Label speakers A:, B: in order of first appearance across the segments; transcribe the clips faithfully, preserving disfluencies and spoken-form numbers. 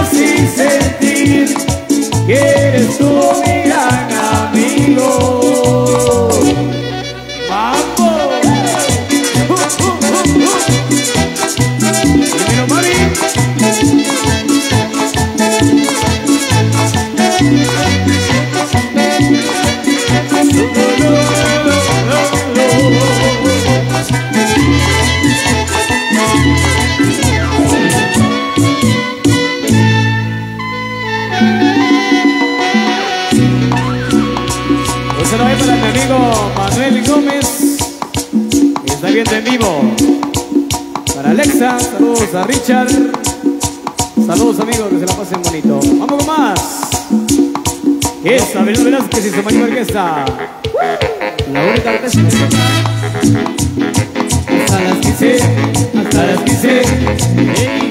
A: así sentir que eres tú mi gran amigo. ¡Vamos! Uh, uh, uh, uh. Dímelo, mami. Un saludo para mi amigo Manuel Gómez, que está viendo en vivo. Para Alexa, saludos a Richard. Saludos amigos, que se la pasen bonito. Vamos con más. Esa, Belén Velázquez y su mayor orquesta. La única orquesta que toca hasta las quince, hasta las quince. ¡Ey!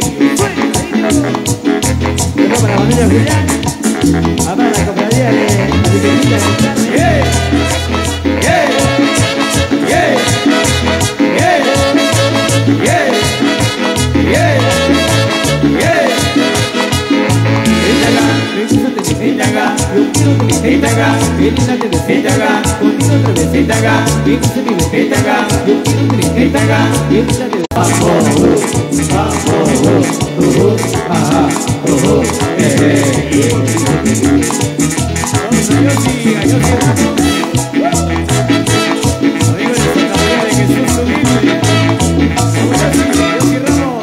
A: Bueno, para la familia Julián, para la compañía de la Virgencita. ¡Yeah! ¡Yeah! ¡Yeah! ¡Yeah! ¡Yeah! ¡Yeah! ¡Yeah! Itaga, yo quiero que me Itaga, Elisa te ves Itaga, contigo otra vez Itaga, bien que se vive Itaga, yo quiero que me Itaga, Elisa te ves. Vamos, vamos, vamos, ajá, ojo, eh, eh. Vamos a Yossi, a Yossi Ramos, amigo de Santa María de Jesús Humilde. Vamos a Yossi Ramos.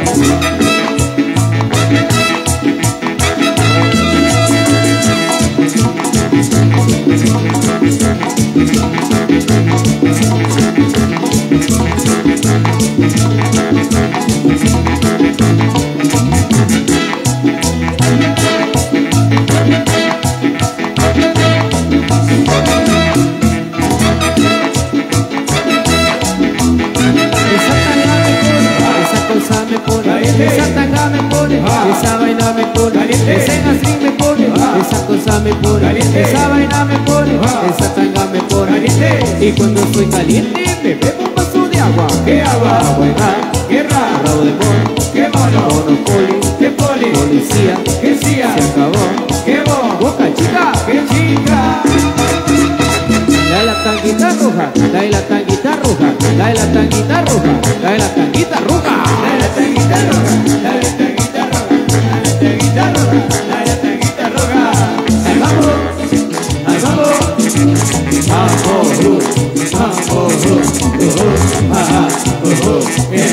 A: Esa tanga me pone, esa vaina me pone, ese así me pone, esa cosa me pone, esa vaina me pone, esa tanga me pone. Y cuando estoy caliente me bebo un vaso de agua. ¿Qué agua? Buena, guerra, rabo de mono, qué mono, monopoli, qué poli, policía, qué cia, se acabó, qué bo, boca chica, qué chica. Dale la tanguita roja, dale la tanguita roja, dale la tanguita roja, dale la tanguita roja, dale la tanguita roja, dale la tanguita roja, dale la tanguita roja, dale la tanguita roja. Ahí vamos, ahí vamos. Vamos, vamos, vamos, vamos,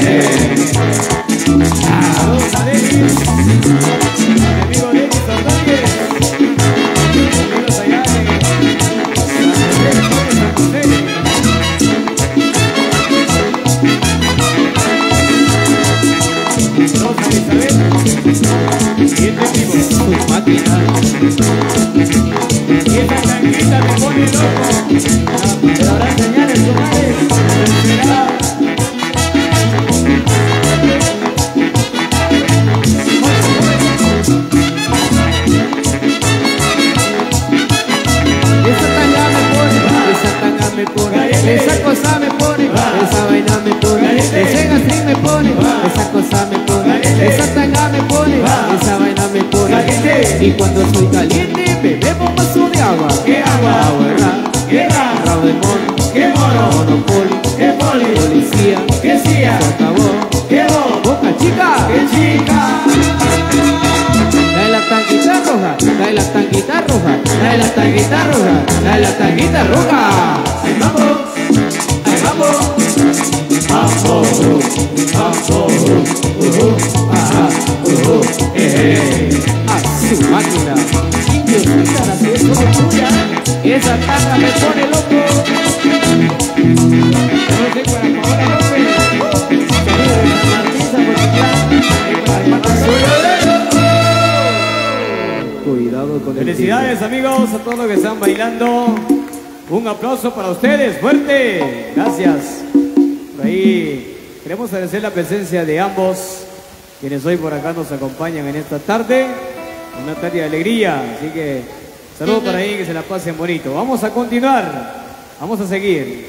A: vamos a Denis, mi amigo Denis Ordóñez, amigos allá de Rosa Elizabeth, bien de vivo, sus máquinas. Y esa tanguita me pone loco, pero habrá señales, comadres, esperad. Esa tanga me pone, esa tanga me pone, esa cosa me pone, esa vaina me pone, ese gastrín me pone, esa cosa me pone, esa tanga me pone, esa vaina me pone. Y cuando estoy caliente me bebo un vaso de agua. ¿Qué agua? Agua, guerra, rabo de mono, qué mono, monopoli, qué poli, policía, qué cia, se acabó, qué bo, boca chica, qué chica. Dale la tanguita roja, dale la tanguita roja, dale la tanguita roja, dale la tanguita roja. Ahí vamos, ahí vamos. Vamos, vamos, uh, ajá, uh, eh, a su máquina. Indiosita, la que es como tuya. Esa tanga me pone loco. No sé para Paola López. Saludos de San Martín, San Martín. Cuidado con el felicidades amigos a todos los que están bailando. Un aplauso para ustedes, fuerte. Gracias. Por ahí queremos agradecer la presencia de ambos, quienes hoy por acá nos acompañan en esta tarde. Una tarde de alegría. Así que saludos para ahí, que se la pasen bonito. Vamos a continuar. Vamos a seguir.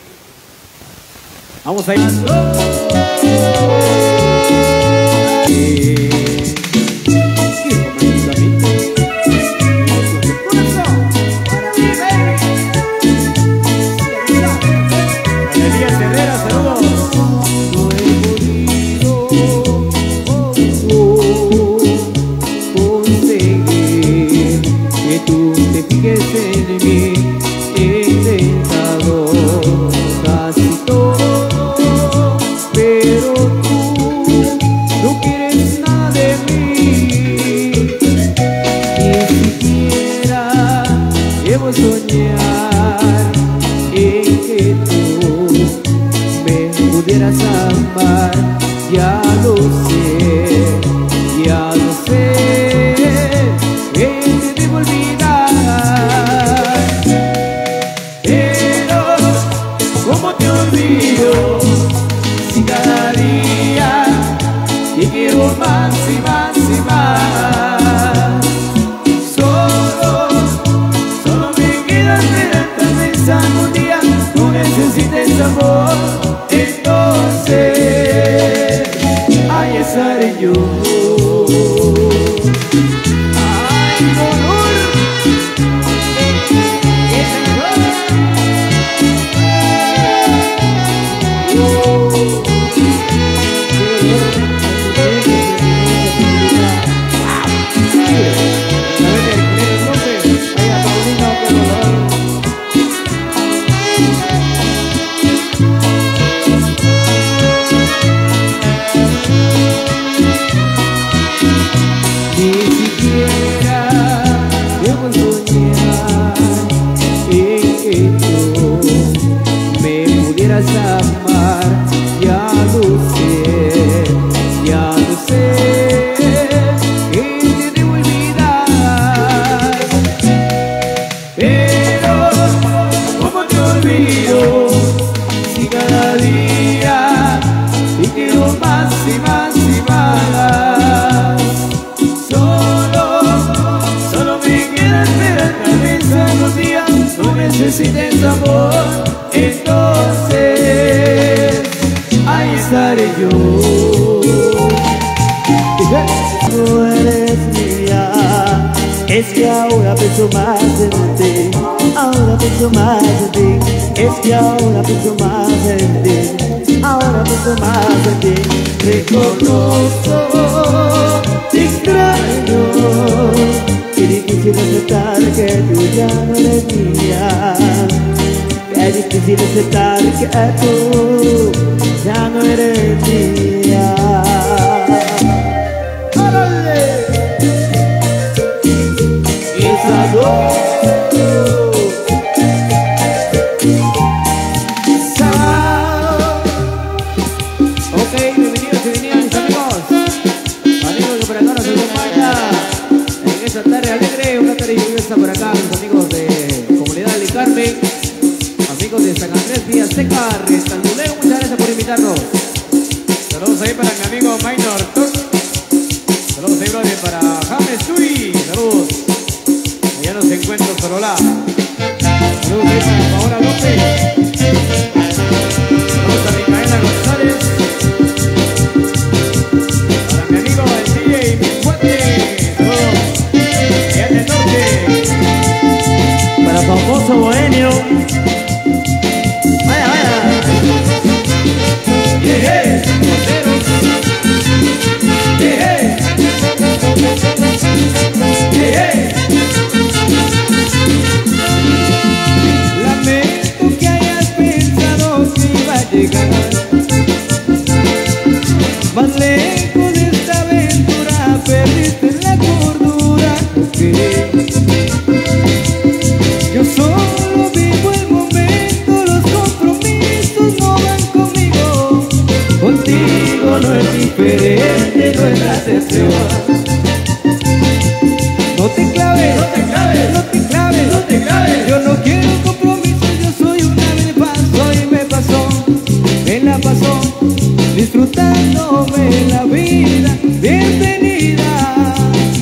A: Vamos a ir. Sí. Sí, yo. ¡Ay, dolor!
B: Amar, ya lo sé, ya lo sé, y te debo olvidar. Pero, ¿cómo te olvido? Si cada día te quiero más y más y más. Solo, solo me queda esperar tal vez algún día no necesites amor. Entonces, ahí estaré yo.
C: Tú eres mía, es que ahora pienso más en ti, ahora pienso más en ti, es que ahora pienso más en ti, ahora pienso más en ti. Reconozco, te extraño, qué difícil aceptar que tú ya no eres mía. Es difícil aceptar que tú ya no eres mía. ¡Órale! ¡Esa dos!
B: Ok, bienvenidos y bienvenidas mis amigos. Amigos que por acá nos acompañan en esta tarde alegre, una tarde lluviosa por acá, mis amigos de Comunidad del Carmen. Amigos de San Andrés, Villa Seca, Rectangulero, muchas gracias por invitarnos. Saludos ahí para mi amigo Minor Tuck. Saludos ahí, brother, para James Tui. Saludos. Allá nos encuentro Sorola. Saludos ahí para Paola López. Saludos a Micaela González. Para mi amigo el D J Mi Fuerte. Saludos. Allá en el norte.
C: Para famoso bohemio.
B: Lamento que hayas pensado que iba a llegar más lejos de esta aventura, perdiste la cordura. Okay. Yo solo vivo el momento, los compromisos no van conmigo. Contigo no es diferente, no es la excepción. No te claves, no te claves, no te claves, no te claves. Yo no quiero compromiso, yo soy una vez paso y me pasó, me la pasó, disfrutándome la vida, bienvenida.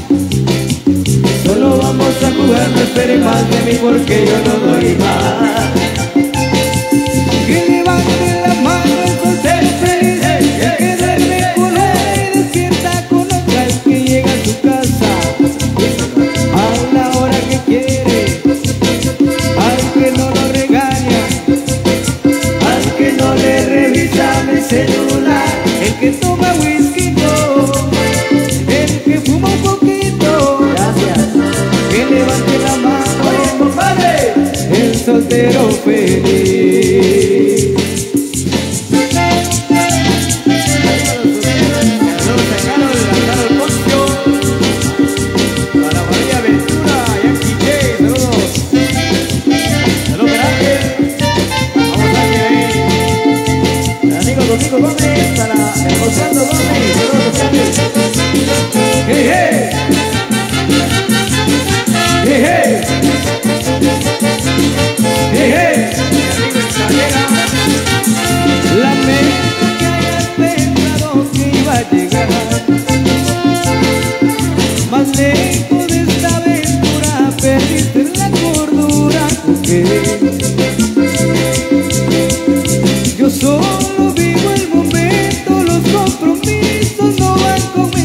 B: Solo vamos a jugar, no esperes más de mí porque yo no doy más. Que levante la mano el soltero feliz, el que duerme con él y despierta con otra, el que llega a su casa a la hora que quiere, al que no lo regaña, al que no le revisa el celular, el que toma whisky no, el que fuma un poquito. Gracias. Que levante la mano, oye compadre, el soltero feliz.
C: Domingo Gómez, para el Osvaldo Gómez,
B: Hey, hey. Hey, hey. Hey, hey. Lamento que hayas pensado que iba a llegar más lejos de esta aventura, perdiste la cordura. Okay. Yo solo vivo el momento, los compromisos no van conmigo.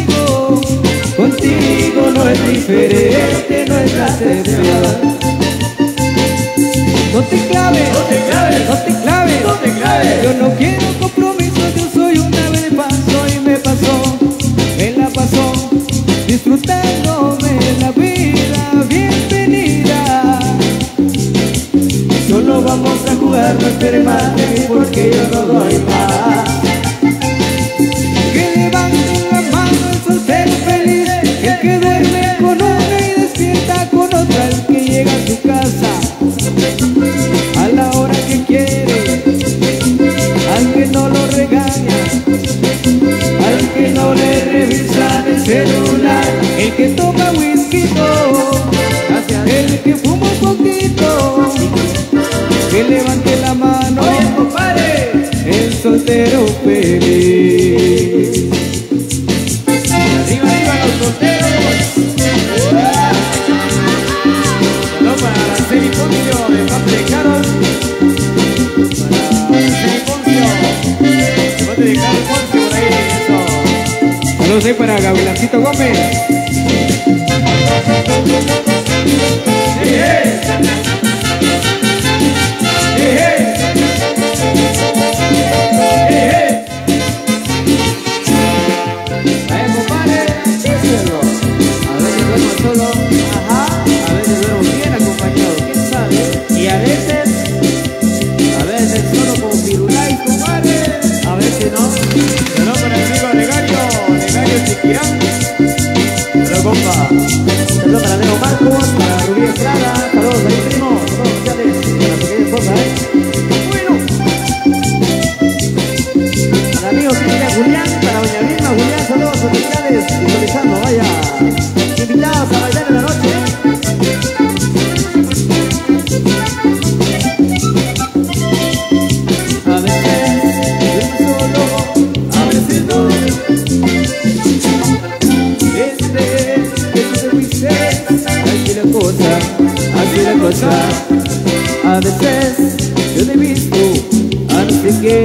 B: diferente no es la excepción. No te claves, no te claves, no te claves, no te claves. Yo no quiero compromiso, yo soy una vez de paso y me pasó, me la pasó, disfrutándome la vida, bienvenida. Solo vamos a jugar, no esperes más de mí porque yo no doy más. Que levanten la mano el soltero feliz, el que duerme con una y despierta con otra, el que llega a su casa a la hora que quiere, al que no lo regaña, al que no le revisa el celular, el que toma whisky, el que fuma un poquito, que levante la mano, oye, compadre, el soltero feliz. Arriba, arriba los solteros. Solo para Araceli Poncio, de parte de Carol. Para Araceli Poncio, de parte de Carol Poncio, por ahí, eso. Saludos ahí para Gavilancito Gómez. ¡Hey, hey! ¡Hey, hey! ¡Hey, hey! Vaya, compadre, díselo. A veces duermo solo, ajá. A veces duermo bien acompañado, quién sabe. Y a veces, a veces solo con Firulais, compadre. A veces no. Pero para el amigo Negario, Negario Chiquirán. Hola, compa. Saludos para Leo Marcos, para Rubí Estrada. Saludos ahí, primo. Saludos sociales para la pequeña esposa, ¿eh? Bueno. Para amigos Cristian Julián, para doña Vilma Julián, saludos especiales. Visualizando, vaya. Invitados a bailar en la noche. A veces solo, a veces no. Este, este fuiste, así la cosa, así la cosa. A veces yo te he visto, a no sé qué.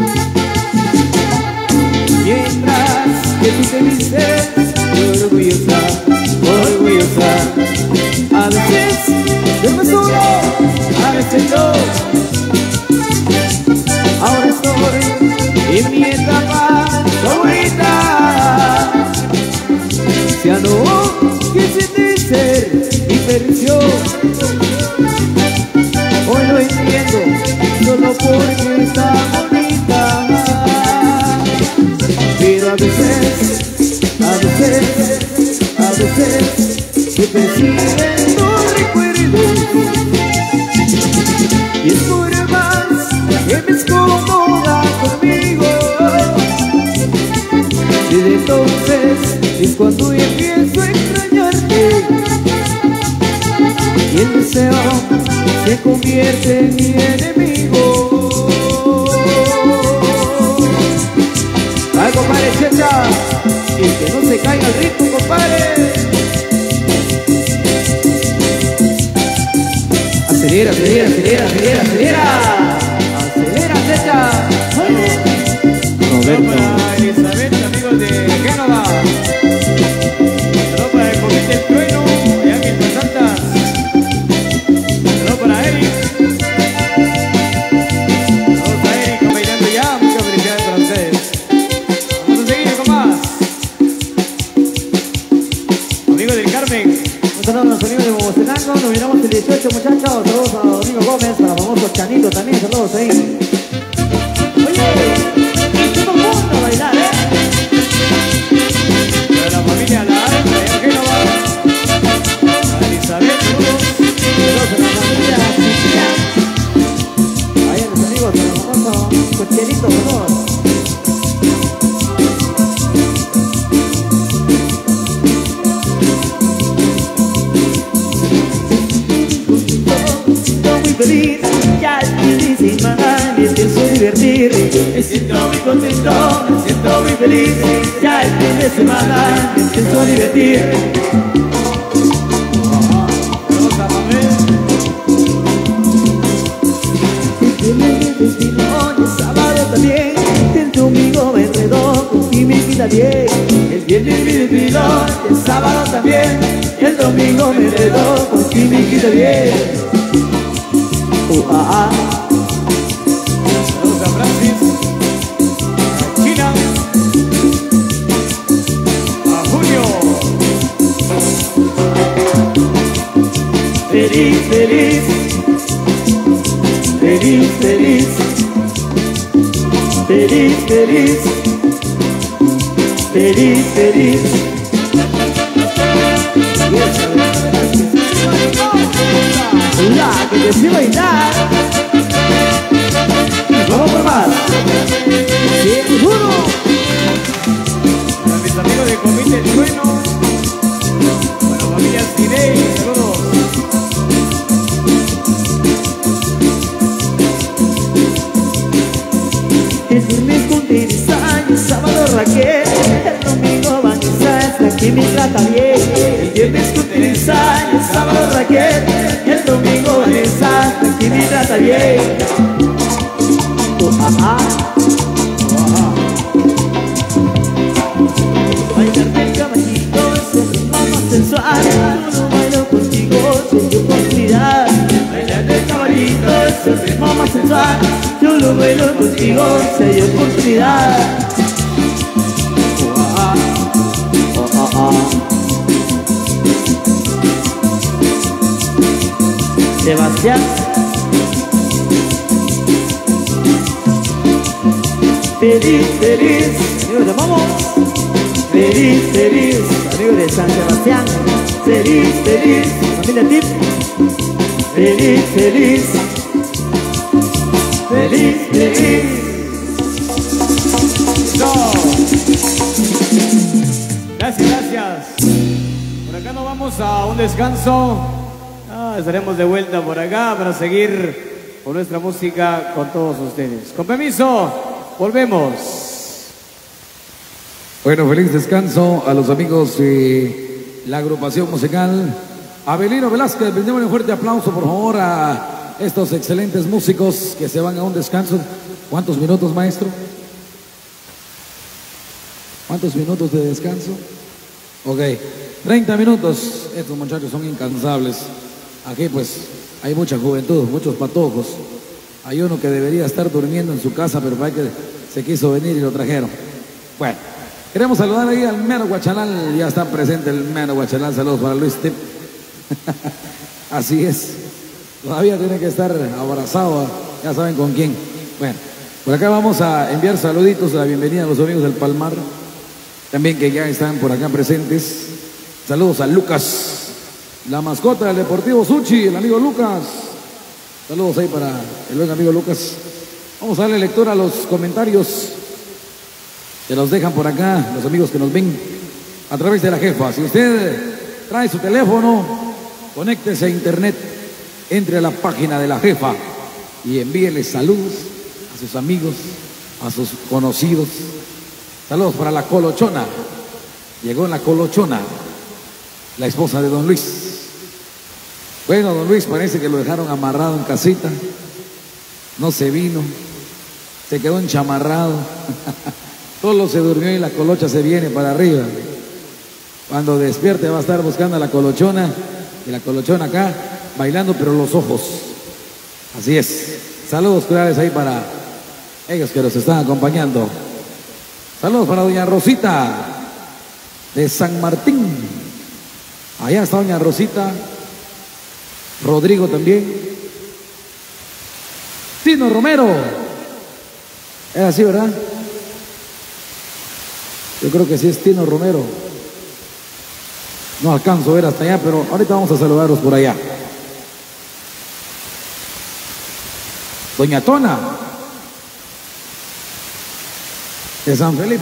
B: Mientras que tú te vistes, yo orgullosa, orgullosa. A veces yo me solo, a veces no. Ahora estoy en mi etapa favorita. Ya no quisiste ser mi perdición. Hoy lo entiendo, solo porque está bonita. Pero a veces, a veces, a veces se persiguen los recuerdos. Y es por más que me escomoda conmigo. Desde entonces es cuando empiezo a extrañarte. Y el deseo se convierte en mi enemigo. Ay, compadre, checha, y que no se caiga el ritmo, compadre. Acelera, acelera, acelera, acelera, acelera. Acelera, checha. Roberto. Para Elizabeth, amigos de Génova. Saludos para el Comité del Trueno y Ángel Santas. Saludos para Eric. Saludos a Eric, bailando ya. Muchas felicidades para ustedes. Vamos a seguir con más. Amigos del Carmen. Un saludo a los amigos de Bobocenango. Nos miramos el dieciocho, muchachos. Saludos a Rodrigo Gómez, para el famoso Chanito también. Saludos ahí. Oye, todo el mundo a bailar, ¿eh? Para la familia La Arca de Génova. Para Elizabeth, saludos. Saludos a la familia Chiquilla. Ahí a los amigos de los famosos cocheritos, saludos. Estoy muy feliz, ya es difícil manar, me pienso divertir. Me siento muy contento, me siento muy feliz. Ya el fin de semana me pienso divertir. Vamos a comer. El viernes me desfiló, el sábado también. El domingo me enredó y mi vida bien. El viernes me desfiló, el sábado también. El
C: domingo me enredó con química bien. Uh, ah, ah.
B: Saludos a Francis, a China, a Julio.
C: Feliz, feliz, feliz, feliz, feliz, feliz, feliz, feliz. La que te sí bailar. Vamos por más. Seguro.
B: Para mis amigos de Comité El Trueno, para la familia Cine, saludos.
C: El viernes cumplís años, sábado Raquel, el domingo Vanessa, hasta que me trata bien. El viernes cumplís años, sábado Raquel, el domingo Vanessa, hasta que me trata bien. Oh, ah, ah. Bailarte el caballito es el ritmo más sensual. Yo no bailo contigo, soy tu oportunidad. Bailarte el caballito es el ritmo más sensual. Yo lo bailo contigo, soy oportunidad. Oh, ah, ah. Oh, ah, ah. Sebastián. Feliz, feliz, amigos de Momo. Feliz, feliz, amigos de San Sebastián. Feliz, feliz, familia Tip. Feliz, feliz, feliz, feliz.
B: No. Gracias, gracias. Por acá nos vamos a un descanso. Ah, estaremos de vuelta por acá para seguir con nuestra música con todos ustedes. Con permiso, volvemos.
D: Bueno, feliz descanso a los amigos de la agrupación musical Abelino Velázquez. Brindémosle un fuerte aplauso, por favor, a estos excelentes músicos que se van a un descanso. ¿Cuántos minutos, maestro? ¿Cuántos minutos de descanso? Ok, treinta minutos. Estos muchachos son incansables. Aquí pues hay mucha juventud, muchos patojos. Hay uno que debería estar durmiendo en su casa, pero para que se quiso venir y lo trajeron. Bueno, queremos saludar ahí al Mero Guachalal. Ya está presente el Mero Guachalal. Saludos para Luis Tip. Así es. Todavía tiene que estar abrazado, ya saben con quién. Bueno, por acá vamos a enviar saluditos, la bienvenida a los amigos del Palmar, también que ya están por acá presentes. Saludos a Lucas, la mascota del Deportivo Suchi, el amigo Lucas. Saludos ahí para el buen amigo Lucas. Vamos a darle lectura a los comentarios que nos dejan por acá los amigos que nos ven a través de la jefa. Si usted trae su teléfono, conéctese a internet, entre a la página de la jefa y envíele saludos a sus amigos, a sus conocidos. Saludos para la Colochona. Llegó la Colochona, la esposa de don Luis. Bueno, don Luis parece que lo dejaron amarrado en casita. No se vino, se quedó enchamarrado. Solo se durmió y la colocha se viene para arriba. Cuando despierte va a estar buscando a la Colochona, y la Colochona acá bailando, pero los ojos. Así es. Saludos cordiales ahí para ellos que nos están acompañando. Saludos para doña Rosita de San Martín. Allá está doña Rosita. Rodrigo también. Tino Romero. Es así, ¿verdad? Yo creo que sí es Tino Romero. No alcanzo a ver hasta allá, pero ahorita vamos a saludarlos por allá. Doña Tona de San Felipe.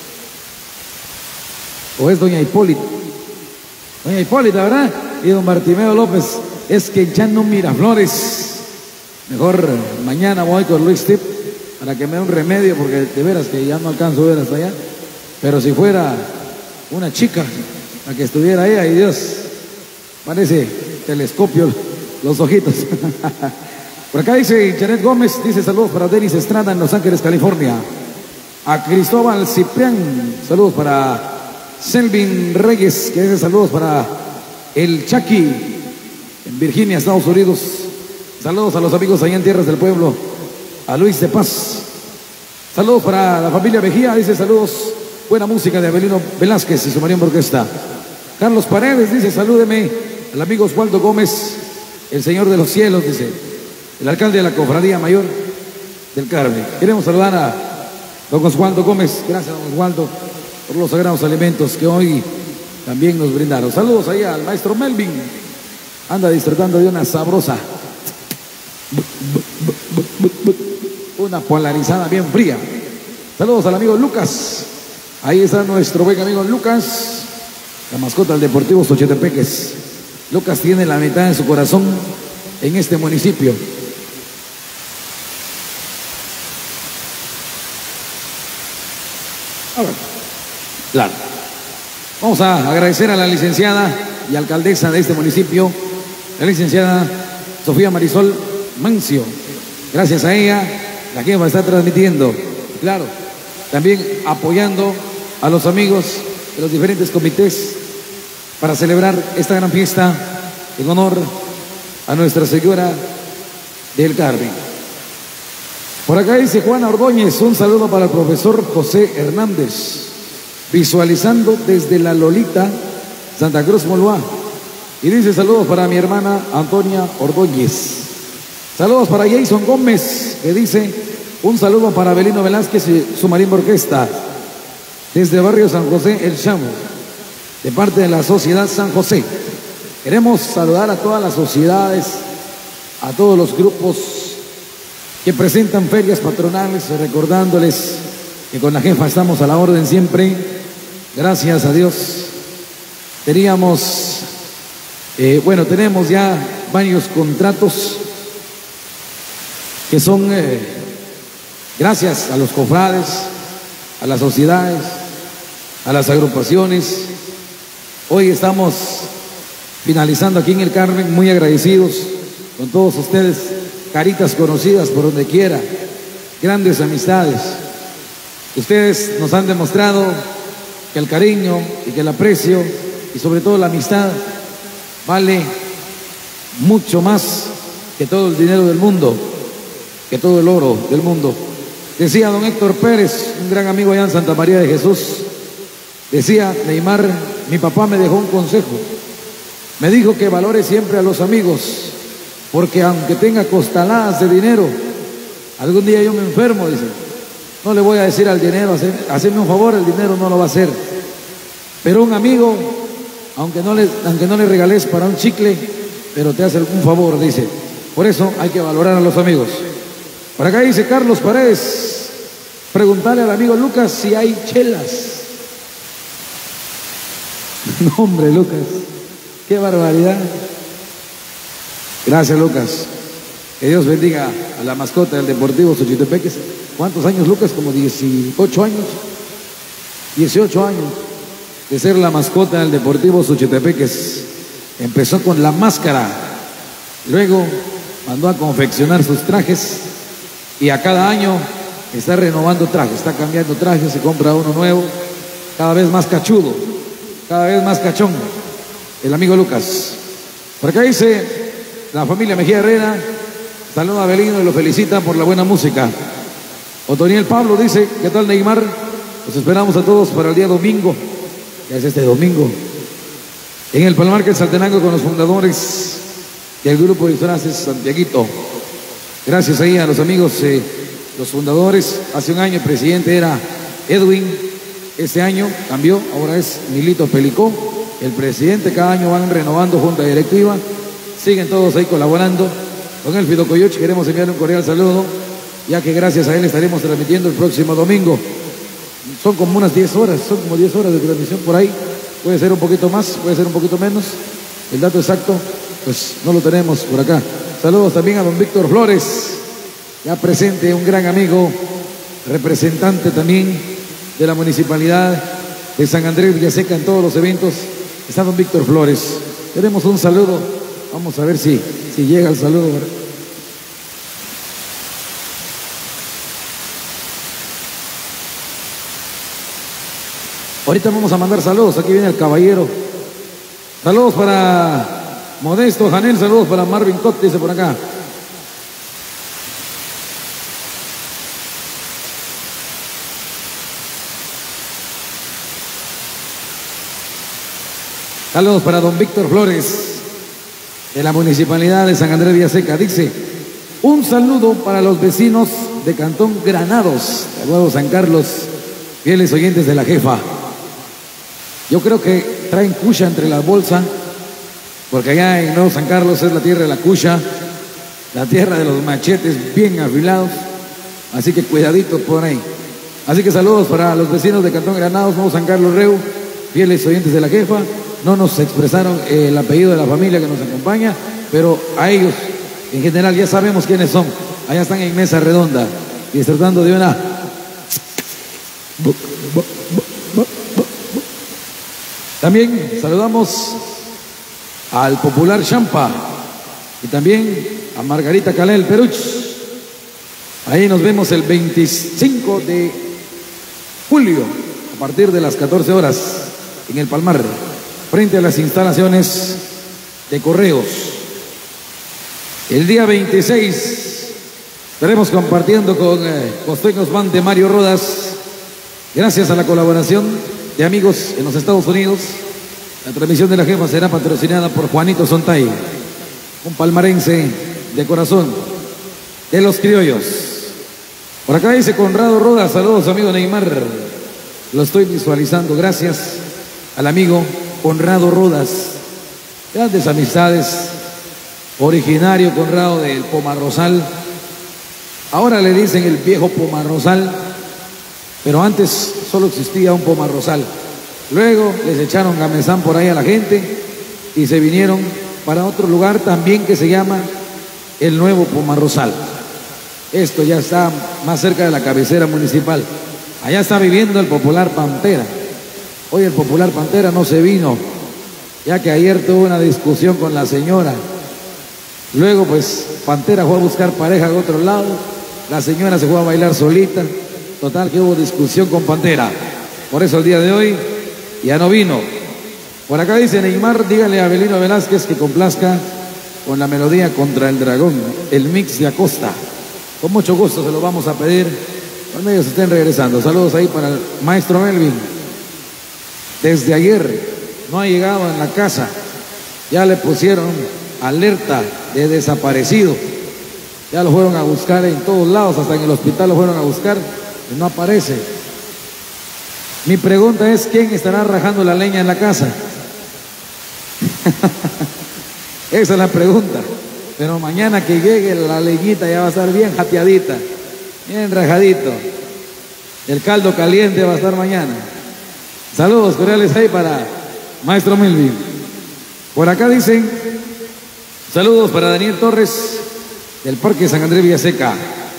D: ¿O es doña Hipólita? Doña Hipólita, ¿verdad? Y don Bartimeo López. Es que ya no Miraflores. Mejor mañana voy con Luis Tip para que me dé un remedio, porque de veras que ya no alcanzo a ver hasta allá. Pero si fuera una chica la que estuviera ahí, ay Dios, parece telescopio los ojitos. Por acá dice Janet Gómez, dice saludos para Denis Estrada en Los Ángeles, California. A Cristóbal Ciprián, saludos para Selvin Reyes, que dice saludos para el Chucky, en Virginia, Estados Unidos. Saludos a los amigos allá en Tierras del Pueblo, a Luis de Paz. Saludos para la familia Mejía, dice saludos, buena música de Abelino Velázquez y su marido orquesta. Carlos Paredes dice salúdeme al amigo Oswaldo Gómez, el Señor de los Cielos, dice, el alcalde de la Cofradía Mayor del Carmen. Queremos saludar a don Oswaldo Gómez, gracias don Oswaldo por los sagrados alimentos que hoy también nos brindaron. Saludos ahí al maestro Melvin, anda disfrutando de una sabrosa, una polarizada bien fría. Saludos al amigo Lucas, ahí está nuestro buen amigo Lucas, la mascota del Deportivo Xochitepeques. Lucas tiene la mitad de su corazón en este municipio. Claro. Vamos a agradecer a la licenciada y alcaldesa de este municipio, la licenciada Sofía Marisol Mancio. Gracias a ella, la jefa está transmitiendo. Claro, también apoyando a los amigos de los diferentes comités para celebrar esta gran fiesta en honor a Nuestra Señora del Carmen. Por acá dice Juana Ordóñez, un saludo para el profesor José Hernández, visualizando desde la Lolita, Santa Cruz, Moloá. Y dice saludos para mi hermana Antonia Ordóñez. Saludos para Jason Gómez, que dice un saludo para Abelino Velázquez y su marimba orquesta, desde Barrio San José, El Chamo, de parte de la Sociedad San José. Queremos saludar a todas las sociedades, a todos los grupos que presentan ferias patronales, recordándoles que con la jefa estamos a la orden siempre. Gracias a Dios. Teníamos, eh, bueno, tenemos ya varios contratos que son eh, gracias a los cofrades, a las sociedades, a las agrupaciones. Hoy estamos finalizando aquí en el Carmen, muy agradecidos con todos ustedes, caritas conocidas por donde quiera, grandes amistades. Ustedes nos han demostrado que el cariño y que el aprecio y sobre todo la amistad vale mucho más que todo el dinero del mundo, que todo el oro del mundo. Decía don Héctor Pérez, un gran amigo allá en Santa María de Jesús, decía Neymar, mi papá me dejó un consejo, me dijo que valore siempre a los amigos, porque aunque tenga costaladas de dinero, algún día yo me enfermo, dice, no le voy a decir al dinero, hacer, hacerme un favor, el dinero no lo va a hacer, pero un amigo, aunque no le, aunque no le regales para un chicle, pero te hace un favor, dice. Por eso hay que valorar a los amigos. Por acá dice Carlos Paredes, preguntarle al amigo Lucas si hay chelas. No, hombre, Lucas, qué barbaridad. Gracias, Lucas. Que Dios bendiga a la mascota del Deportivo Xochitepeques. ¿Cuántos años, Lucas? Como dieciocho años. dieciocho años de ser la mascota del Deportivo Xochitepeques. Empezó con la máscara, luego mandó a confeccionar sus trajes y a cada año está renovando trajes, está cambiando trajes, se compra uno nuevo, cada vez más cachudo, cada vez más cachón. El amigo Lucas. Por acá dice la familia Mejía Herrera, saluda a Abelino y lo felicita por la buena música. Otoniel Pablo dice, ¿qué tal Neymar? Los esperamos a todos para el día domingo, ya es este domingo, en el Palmarque Saltenango con los fundadores del grupo de disfraces Santiaguito. Gracias ahí a los amigos, eh, los fundadores. Hace un año el presidente era Edwin, este año cambió, ahora es Milito Pelicó. El presidente, cada año van renovando junta directiva, siguen todos ahí colaborando. Con el Fido Coyoch queremos enviar un cordial saludo, ya que gracias a él estaremos transmitiendo el próximo domingo. Son como unas diez horas, son como diez horas de transmisión por ahí. Puede ser un poquito más, puede ser un poquito menos. El dato exacto, pues no lo tenemos por acá. Saludos también a don Víctor Flores, ya presente, un gran amigo, representante también de la municipalidad de San Andrés Villaseca en todos los eventos. Está don Víctor Flores. Tenemos un saludo, vamos a ver si, si llega el saludo. Ahorita vamos a mandar saludos, aquí viene el caballero, Saludos para Modesto Janel, saludos para Marvin Cot, dice por acá. Saludos para don Víctor Flores, de la Municipalidad de San Andrés Villaseca. Dice, un saludo para los vecinos de Cantón Granados, de Nuevo San Carlos, fieles oyentes de la jefa. Yo creo que traen cucha entre las bolsas, porque allá en Nuevo San Carlos es la tierra de la cucha, la tierra de los machetes bien afilados, así que cuidadito por ahí. Así que saludos para los vecinos de Cantón Granados, Nuevo San Carlos Reu, fieles oyentes de la jefa. No nos expresaron eh, el apellido de la familia que nos acompaña, pero a ellos en general ya sabemos quiénes son. Allá están en mesa redonda, disfrutando de una... También saludamos al popular Champa y también a Margarita Calel Peruch. Ahí nos vemos el veinticinco de julio a partir de las catorce horas en el Palmar, frente a las instalaciones de Correos. El día veintiséis estaremos compartiendo con eh, Costeños Band de Mario Rodas, gracias a la colaboración de amigos en los Estados Unidos. La transmisión de la jefa será patrocinada por Juanito Sontay, un palmarense de corazón, de los criollos. Por acá dice Conrado Rodas, saludos amigo Neymar, lo estoy visualizando, gracias al amigo Conrado Rodas, grandes amistades, originario Conrado del Pomarrosal, ahora le dicen el viejo Pomarrosal, pero antes solo existía un Pomarrosal. Luego les echaron gamesán por ahí a la gente y se vinieron para otro lugar también que se llama el Nuevo Pomarrosal. Esto ya está más cerca de la cabecera municipal. Allá está viviendo el popular Pantera. Hoy el popular Pantera no se vino, ya que ayer tuvo una discusión con la señora. Luego pues Pantera fue a buscar pareja en otro lado, la señora se fue a bailar solita. Total que hubo discusión con Pantera. Por eso el día de hoy ya no vino. Por acá dice Neymar, dígale a Abelino Velázquez que complazca con la melodía Contra el Dragón, el mix de Acosta. Con mucho gusto se lo vamos a pedir cuando ellos estén regresando. Saludos ahí para el maestro Melvin. Desde ayer no ha llegado en la casa. Ya le pusieron alerta de desaparecido. Ya lo fueron a buscar en todos lados, hasta en el hospital lo fueron a buscar y no aparece. Mi pregunta es, ¿quién estará rajando la leña en la casa? Esa es la pregunta. Pero mañana que llegue la leñita ya va a estar bien jateadita, bien rajadito. El caldo caliente va a estar mañana. Saludos cordiales ahí para maestro Melvin. Por acá dicen, saludos para Daniel Torres del Parque San Andrés Villaseca.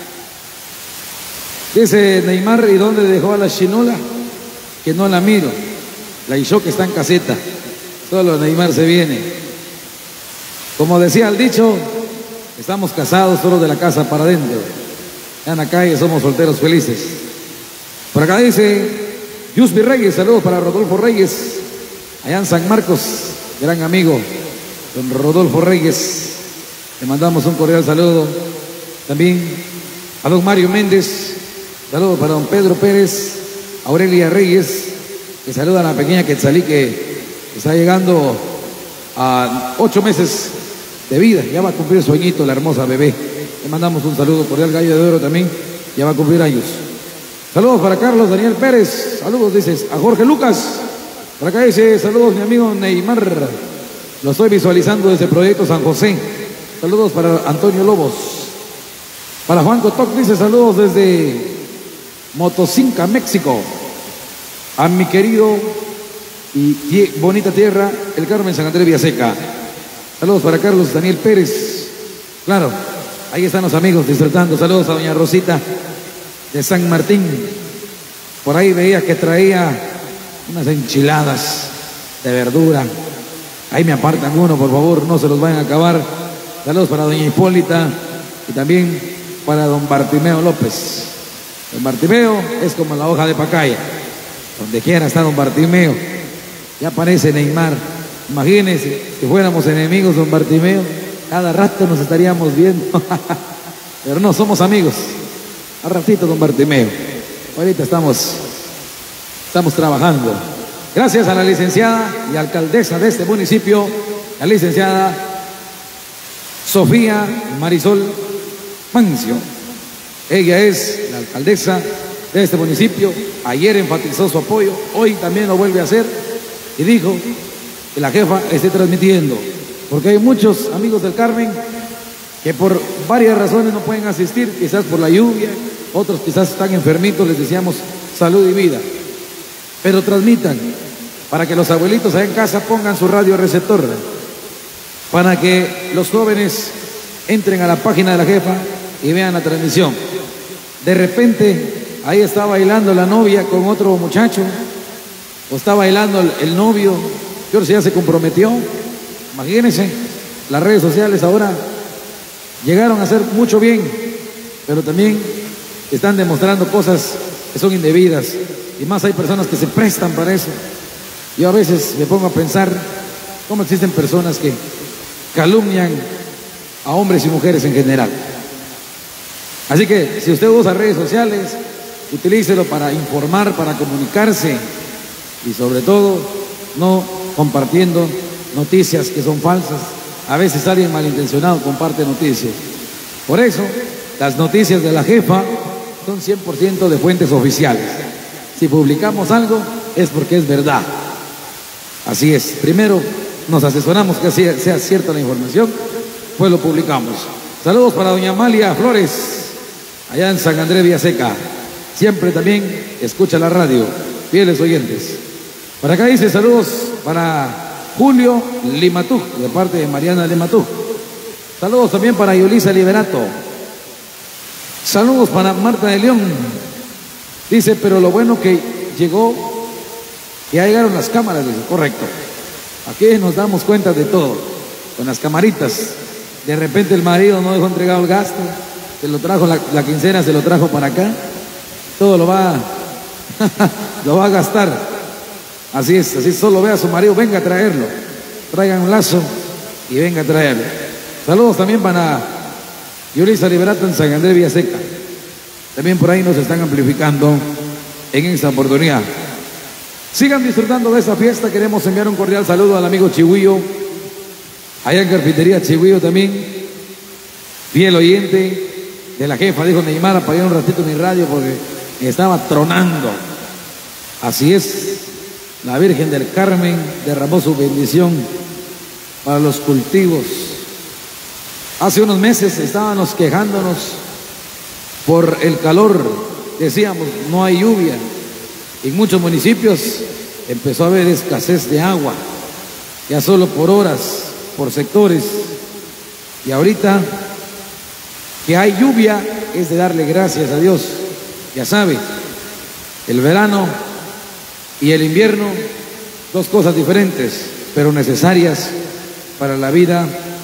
D: Dice Neymar, ¿y dónde dejó a la chinola? Que no la miro. La Isho que está en caseta. Solo Neymar se viene. Como decía el dicho, estamos casados solo de la casa para adentro. Ya en la calle somos solteros felices. Por acá dice Yusbi Reyes, saludos para Rodolfo Reyes, allá en San Marcos, gran amigo, don Rodolfo Reyes. Le mandamos un cordial saludo. También a don Mario Méndez, saludos para don Pedro Pérez, Aurelia Reyes, que saluda a la pequeña Quetzalí que está llegando a ocho meses de vida, ya va a cumplir su añito la hermosa bebé. Le mandamos un saludo cordial. Gallo de Oro también, ya va a cumplir años. Saludos para Carlos Daniel Pérez, saludos dices a Jorge Lucas. Por acá dice, saludos mi amigo Neymar, lo estoy visualizando desde Proyecto San José. Saludos para Antonio Lobos. Para Juan Cotoc dice, saludos desde Motocinca, México. A mi querido y tie- bonita tierra, el Carmen San Andrés Villaseca. Saludos para Carlos Daniel Pérez. Claro, ahí están los amigos disfrutando. Saludos a doña Rosita de San Martín. Por ahí veía que traía unas enchiladas de verdura. Ahí me apartan uno, por favor, no se los vayan a acabar. Saludos para doña Hipólita y también para don Bartimeo López. Don Bartimeo es como la hoja de pacaya. Donde quiera está don Bartimeo. Ya aparece Neymar. Imagínense, si fuéramos enemigos, don Bartimeo, cada rato nos estaríamos viendo. Pero no, somos amigos. A ratito, don Bartimeo. Ahorita estamos, estamos trabajando. Gracias a la licenciada y alcaldesa de este municipio, la licenciada Sofía Marisol Mancio. Ella es la alcaldesa de este municipio. Ayer enfatizó su apoyo, hoy también lo vuelve a hacer y dijo que la jefa esté transmitiendo, porque hay muchos amigos del Carmen que por varias razones no pueden asistir, quizás por la lluvia, otros quizás están enfermitos, les deseamos salud y vida, pero transmitan para que los abuelitos allá en casa pongan su radio receptor, para que los jóvenes entren a la página de la jefa y vean la transmisión. De repente ahí está bailando la novia con otro muchacho, o está bailando el, el novio, yo no sé, ya se comprometió. Imagínense, las redes sociales ahora llegaron a hacer mucho bien, pero también están demostrando cosas que son indebidas, y más hay personas que se prestan para eso. Yo a veces me pongo a pensar cómo existen personas que calumnian a hombres y mujeres en general. Así que si usted usa redes sociales, utilícelo para informar, para comunicarse, y sobre todo no compartiendo noticias que son falsas. A veces alguien malintencionado comparte noticias. Por eso las noticias de la jefa son cien por ciento de fuentes oficiales. Si publicamos algo es porque es verdad. Así es, primero nos asesoramos que sea cierta la información, pues lo publicamos. Saludos para doña Amalia Flores, allá en San Andrés Villaseca. Siempre también escucha la radio, fieles oyentes. Para acá dice saludos para Julio Limatú, de parte de Mariana Limatú. Saludos también para Yulisa Liberato. Saludos para Marta de León. Dice, pero lo bueno que llegó, que ya llegaron las cámaras, dice, correcto. Aquí nos damos cuenta de todo, con las camaritas. De repente el marido no dejó entregado el gasto, se lo trajo, la, la quincena se lo trajo para acá, todo lo va, lo va a gastar. Así es, así solo ve a su marido, venga a traerlo, traigan un lazo y venga a traerlo. Saludos también para Yulisa Liberato en San Andrés Villaseca. También por ahí nos están amplificando en esta oportunidad. Sigan disfrutando de esta fiesta. Queremos enviar un cordial saludo al amigo Chihuillo, allá en Carpintería Chihuillo también, fiel oyente de la jefa. Dijo Neymar, apagué un ratito mi radio porque estaba tronando. Así es, la Virgen del Carmen derramó su bendición para los cultivos. Hace unos meses estábamos quejándonos por el calor, decíamos no hay lluvia. En muchos municipios empezó a haber escasez de agua, ya solo por horas, por sectores. Y ahorita que hay lluvia es de darle gracias a Dios. Ya sabe, el verano y el invierno, dos cosas diferentes, pero necesarias para la vida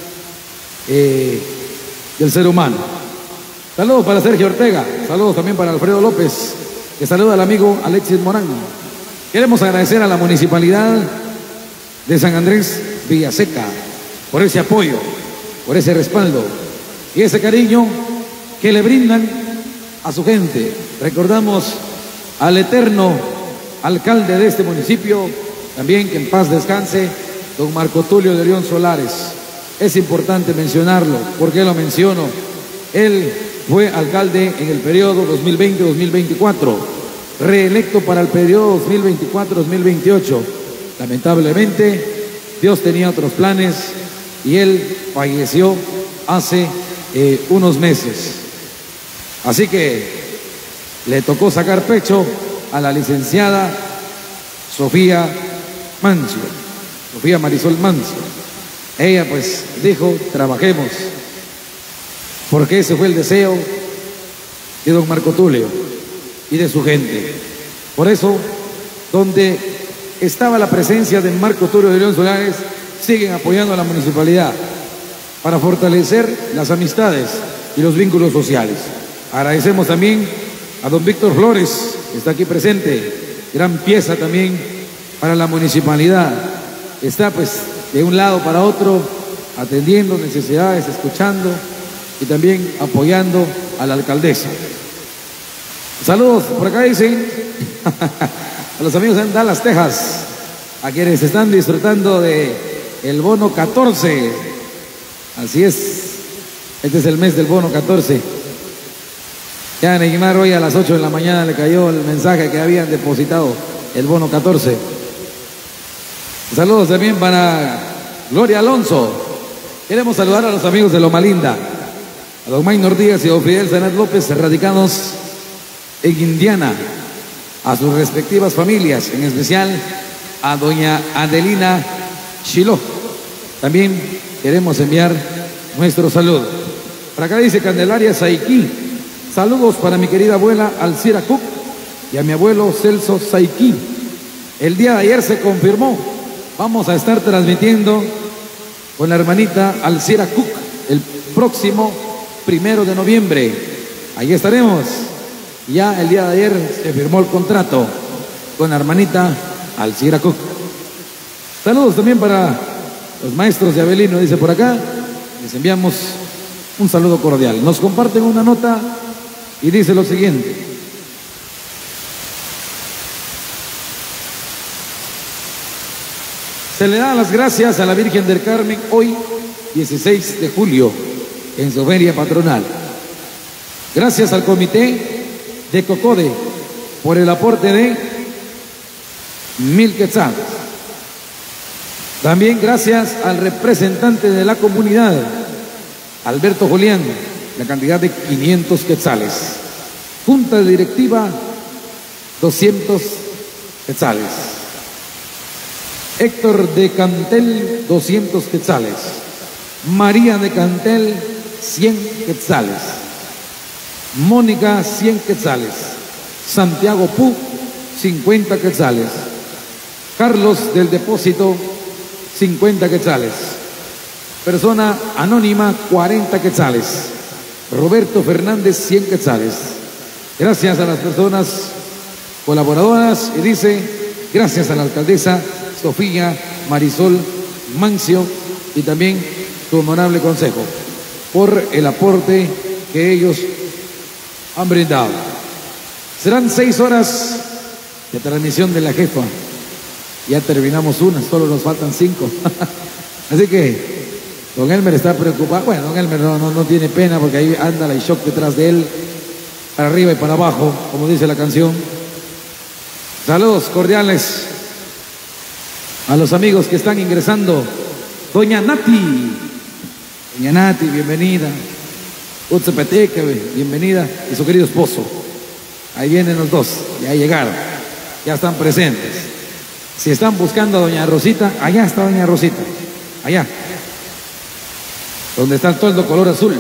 D: eh, del ser humano. Saludos para Sergio Ortega, saludos también para Alfredo López, que saluda al amigo Alexis Morán. Queremos agradecer a la municipalidad de San Andrés Villaseca por ese apoyo, por ese respaldo y ese cariño que le brindan a su gente. Recordamos al eterno alcalde de este municipio, también que en paz descanse, don Marco Tulio de León Solares. Es importante mencionarlo. ¿Por qué lo menciono? Él fue alcalde en el periodo dos mil veinte a dos mil veinticuatro, reelecto para el periodo dos mil veinticuatro a dos mil veintiocho. Lamentablemente, Dios tenía otros planes y él falleció hace eh, unos meses. Así que le tocó sacar pecho a la licenciada Sofía Mancio, Sofía Marisol Mancio. Ella pues dijo, trabajemos, porque ese fue el deseo de don Marco Tulio y de su gente. Por eso, donde estaba la presencia de Marco Tulio de León Solares, siguen apoyando a la municipalidad para fortalecer las amistades y los vínculos sociales. Agradecemos también a don Víctor Flores, que está aquí presente, gran pieza también para la municipalidad. Está pues de un lado para otro, atendiendo necesidades, escuchando y también apoyando a la alcaldesa. Saludos, por acá dicen a los amigos en Dallas, Texas, a quienes están disfrutando de el bono catorce. Así es, este es el mes del bono catorce. Ya a Neymar hoy a las ocho de la mañana le cayó el mensaje que habían depositado el bono catorce. Saludos también para Gloria Alonso. Queremos saludar a los amigos de Loma Linda, a don Maynor Díaz y don Fidel Zanat López, radicados en Indiana, a sus respectivas familias, en especial a doña Adelina Chiló. También queremos enviar nuestro saludo. Por acá dice Candelaria Saiki, saludos para mi querida abuela Alcira Cook y a mi abuelo Celso Saiki. El día de ayer se confirmó, vamos a estar transmitiendo con la hermanita Alcira Cook el próximo primero de noviembre. Ahí estaremos. Ya el día de ayer se firmó el contrato con la hermanita Alcira Cook. Saludos también para los maestros de Avelino, dice por acá. Les enviamos un saludo cordial. Nos comparten una nota y dice lo siguiente. Se le da las gracias a la Virgen del Carmen hoy, dieciséis de julio, en su feria patronal. Gracias al comité de COCODE por el aporte de mil quetzales. También gracias al representante de la comunidad, Alberto Julián, la cantidad de quinientos quetzales. Junta directiva, doscientos quetzales. Héctor de Cantel, doscientos quetzales. María de Cantel, cien quetzales. Mónica, cien quetzales. Santiago Pu, cincuenta quetzales. Carlos del Depósito, cincuenta quetzales. Persona anónima, cuarenta quetzales. Roberto Fernández, cien quetzales. Gracias a las personas colaboradoras y dice, gracias a la alcaldesa Sofía Marisol Mancio y también su honorable consejo por el aporte que ellos han brindado. Serán seis horas de transmisión de la jefa. Ya terminamos una, solo nos faltan cinco. Así que don Elmer está preocupado. Bueno, don Elmer no, no, no tiene pena porque ahí anda la shock detrás de él, para arriba y para abajo, como dice la canción. Saludos cordiales a los amigos que están ingresando. Doña Nati, doña Nati, bienvenida. Utzepeteca, bienvenida. Y su querido esposo. Ahí vienen los dos, ya llegaron, ya están presentes. Si están buscando a doña Rosita, allá está doña Rosita, allá, donde está el toldo color azul.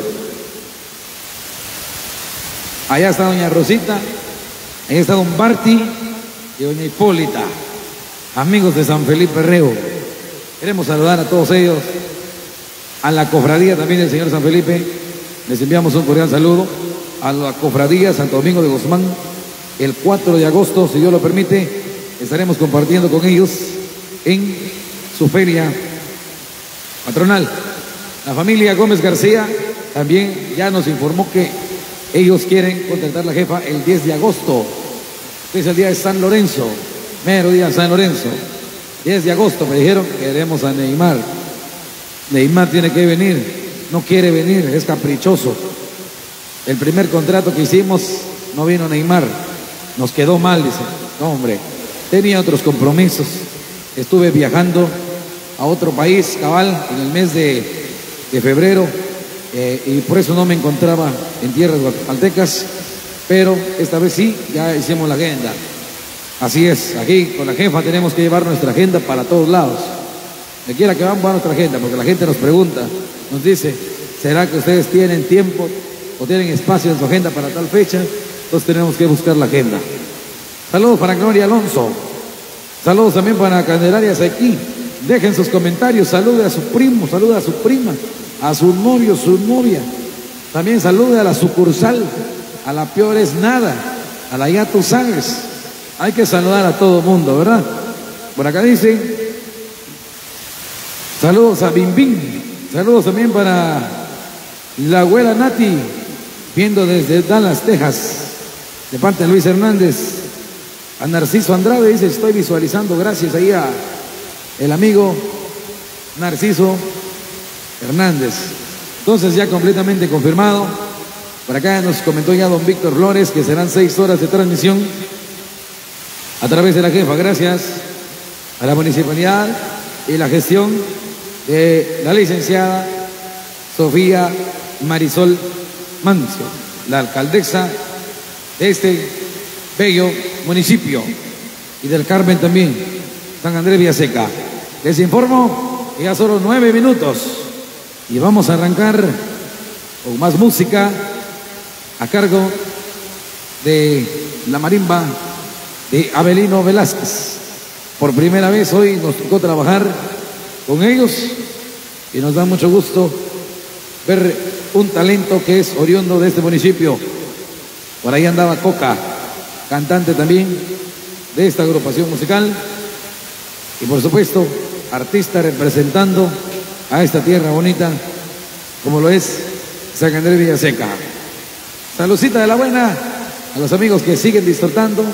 D: Allá está doña Rosita, ahí está don Barty y doña Hipólita, amigos de San Felipe Reo. Queremos saludar a todos ellos, a la cofradía también del señor San Felipe. Les enviamos un cordial saludo a la cofradía Santo Domingo de Guzmán. El cuatro de agosto, si Dios lo permite, estaremos compartiendo con ellos en su feria patronal. La familia Gómez García también ya nos informó que ellos quieren contratar la jefa el diez de agosto. Es el día de San Lorenzo, mero día de San Lorenzo. diez de agosto me dijeron, queremos a Neymar. Neymar tiene que venir, no quiere venir, es caprichoso. El primer contrato que hicimos no vino Neymar, nos quedó mal, dice. No, hombre, tenía otros compromisos. Estuve viajando a otro país, cabal, en el mes de, de febrero, eh, y por eso no me encontraba en tierras guatemaltecas, pero esta vez sí, ya hicimos la agenda. Así es, aquí con la jefa tenemos que llevar nuestra agenda para todos lados. De quiera que vamos a nuestra agenda, porque la gente nos pregunta, nos dice, ¿será que ustedes tienen tiempo o tienen espacio en su agenda para tal fecha? Entonces tenemos que buscar la agenda. Saludos para Gloria Alonso. Saludos también para Candelarias aquí. Dejen sus comentarios, salude a su primo, salude a su prima, a su novio, su novia. También salude a la sucursal, a la peor es nada, a la ya tú sabes. Hay que saludar a todo mundo, ¿verdad? Por acá dice, Saludos a Bim Bim. Saludos también para la abuela Nati, viendo desde Dallas, Texas, de parte de Luis Hernández. A Narciso Andrade dice, estoy visualizando, gracias ahí a el amigo Narciso Hernández. Entonces ya completamente confirmado. Por acá nos comentó ya don Víctor Flores que serán seis horas de transmisión a través de la jefa. Gracias a la municipalidad y la gestión de la licenciada Sofía Marisol Mancio, la alcaldesa de este bello municipio, y del Carmen también, San Andrés Villaseca. Les informo que ya solo nueve minutos y vamos a arrancar con más música a cargo de la marimba de Abelino Velázquez. Por primera vez hoy nos tocó trabajar con ellos y nos da mucho gusto ver un talento que es oriundo de este municipio. Por ahí andaba Coca, cantante también de esta agrupación musical, y por supuesto artista representando a esta tierra bonita como lo es San Andrés Villaseca. Saludcita de la buena a los amigos que siguen disfrutando,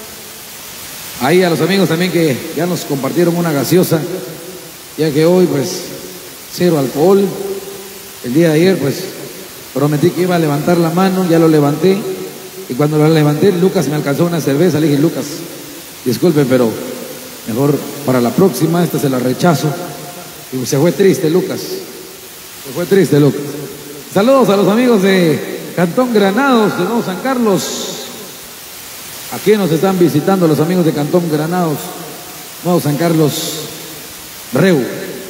D: ahí a los amigos también que ya nos compartieron una gaseosa, ya que hoy pues cero alcohol. El día de ayer pues prometí que iba a levantar la mano, ya lo levanté, y cuando lo levanté Lucas me alcanzó una cerveza. Le dije, Lucas, disculpe, pero mejor para la próxima, esta se la rechazo. Y se fue triste Lucas, se fue triste Lucas. Saludos a los amigos de Cantón Granados, de Nuevo San Carlos. Aquí nos están visitando los amigos de Cantón Granados, Nuevo San Carlos, Reu.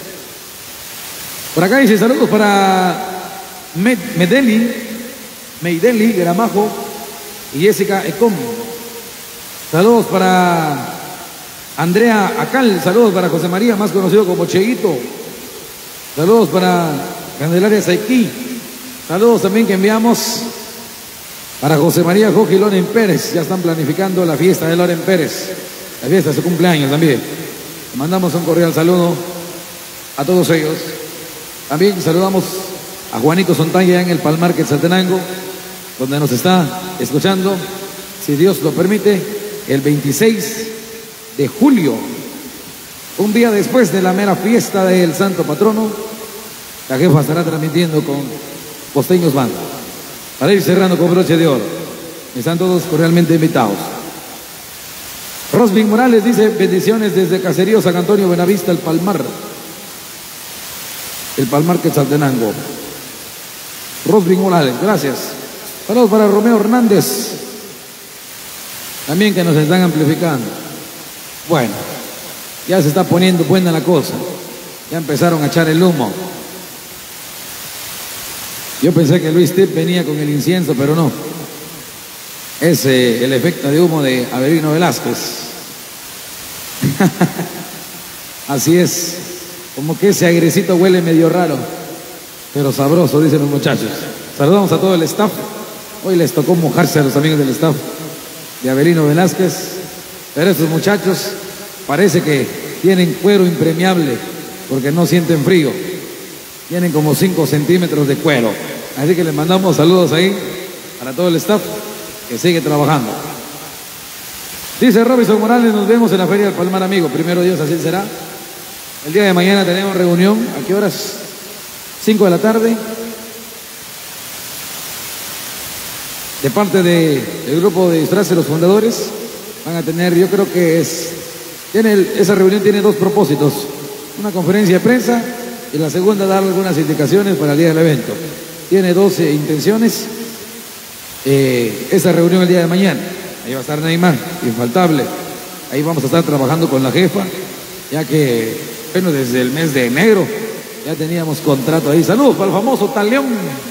D: Por acá dice saludos para Med Medeli, Meideli Gramajo y Jessica Ecom. Saludos para Andrea Acal, saludos para José María, más conocido como Cheguito. Saludos para Candelaria Saiquí. Saludos también que enviamos para José María Joji Loren Pérez. Ya están planificando la fiesta de Loren Pérez, la fiesta de su cumpleaños también. Le mandamos un cordial saludo a todos ellos. También saludamos a Juanito Sontaya en el Palmar Quetzaltenango, donde nos está escuchando, si Dios lo permite, el veintiséis de julio, un día después de la mera fiesta del Santo Patrono. La jefa estará transmitiendo con Costeños Band para ir cerrando con broche de oro. Están todos cordialmente invitados. Rosvin Morales dice, bendiciones desde Caserío San Antonio Buenavista, el Palmar. El Palmar Quetzaltenango. Rosvin Morales, gracias. Saludos para Romeo Hernández, también que nos están amplificando. Bueno, ya se está poniendo buena la cosa. Ya empezaron a echar el humo. Yo pensé que Luis Tip venía con el incienso, pero no. Es eh, el efecto de humo de Abelino Velázquez. Así es. Como que ese airecito huele medio raro, pero sabroso, dicen los muchachos. Saludamos a todo el staff. Hoy les tocó mojarse a los amigos del staff de Abelino Velázquez, pero estos muchachos parece que tienen cuero impermeable porque no sienten frío. Tienen como cinco centímetros de cuero. Así que les mandamos saludos ahí para todo el staff que sigue trabajando. Dice Robinson Morales, nos vemos en la Feria del Palmar, amigo. Primero Dios, así será. El día de mañana tenemos reunión. ¿A qué horas? cinco de la tarde. De parte del grupo de disfraces, los fundadores van a tener, yo creo que es, tiene el, esa reunión tiene dos propósitos. Una conferencia de prensa y la segunda dar algunas indicaciones para el día del evento. Tiene doce intenciones. Eh, esa reunión el día de mañana. Ahí va a estar Neymar, infaltable. Ahí vamos a estar trabajando con la jefa, ya que, bueno, desde el mes de enero ya teníamos contrato ahí. Saludos para el famoso Taleón.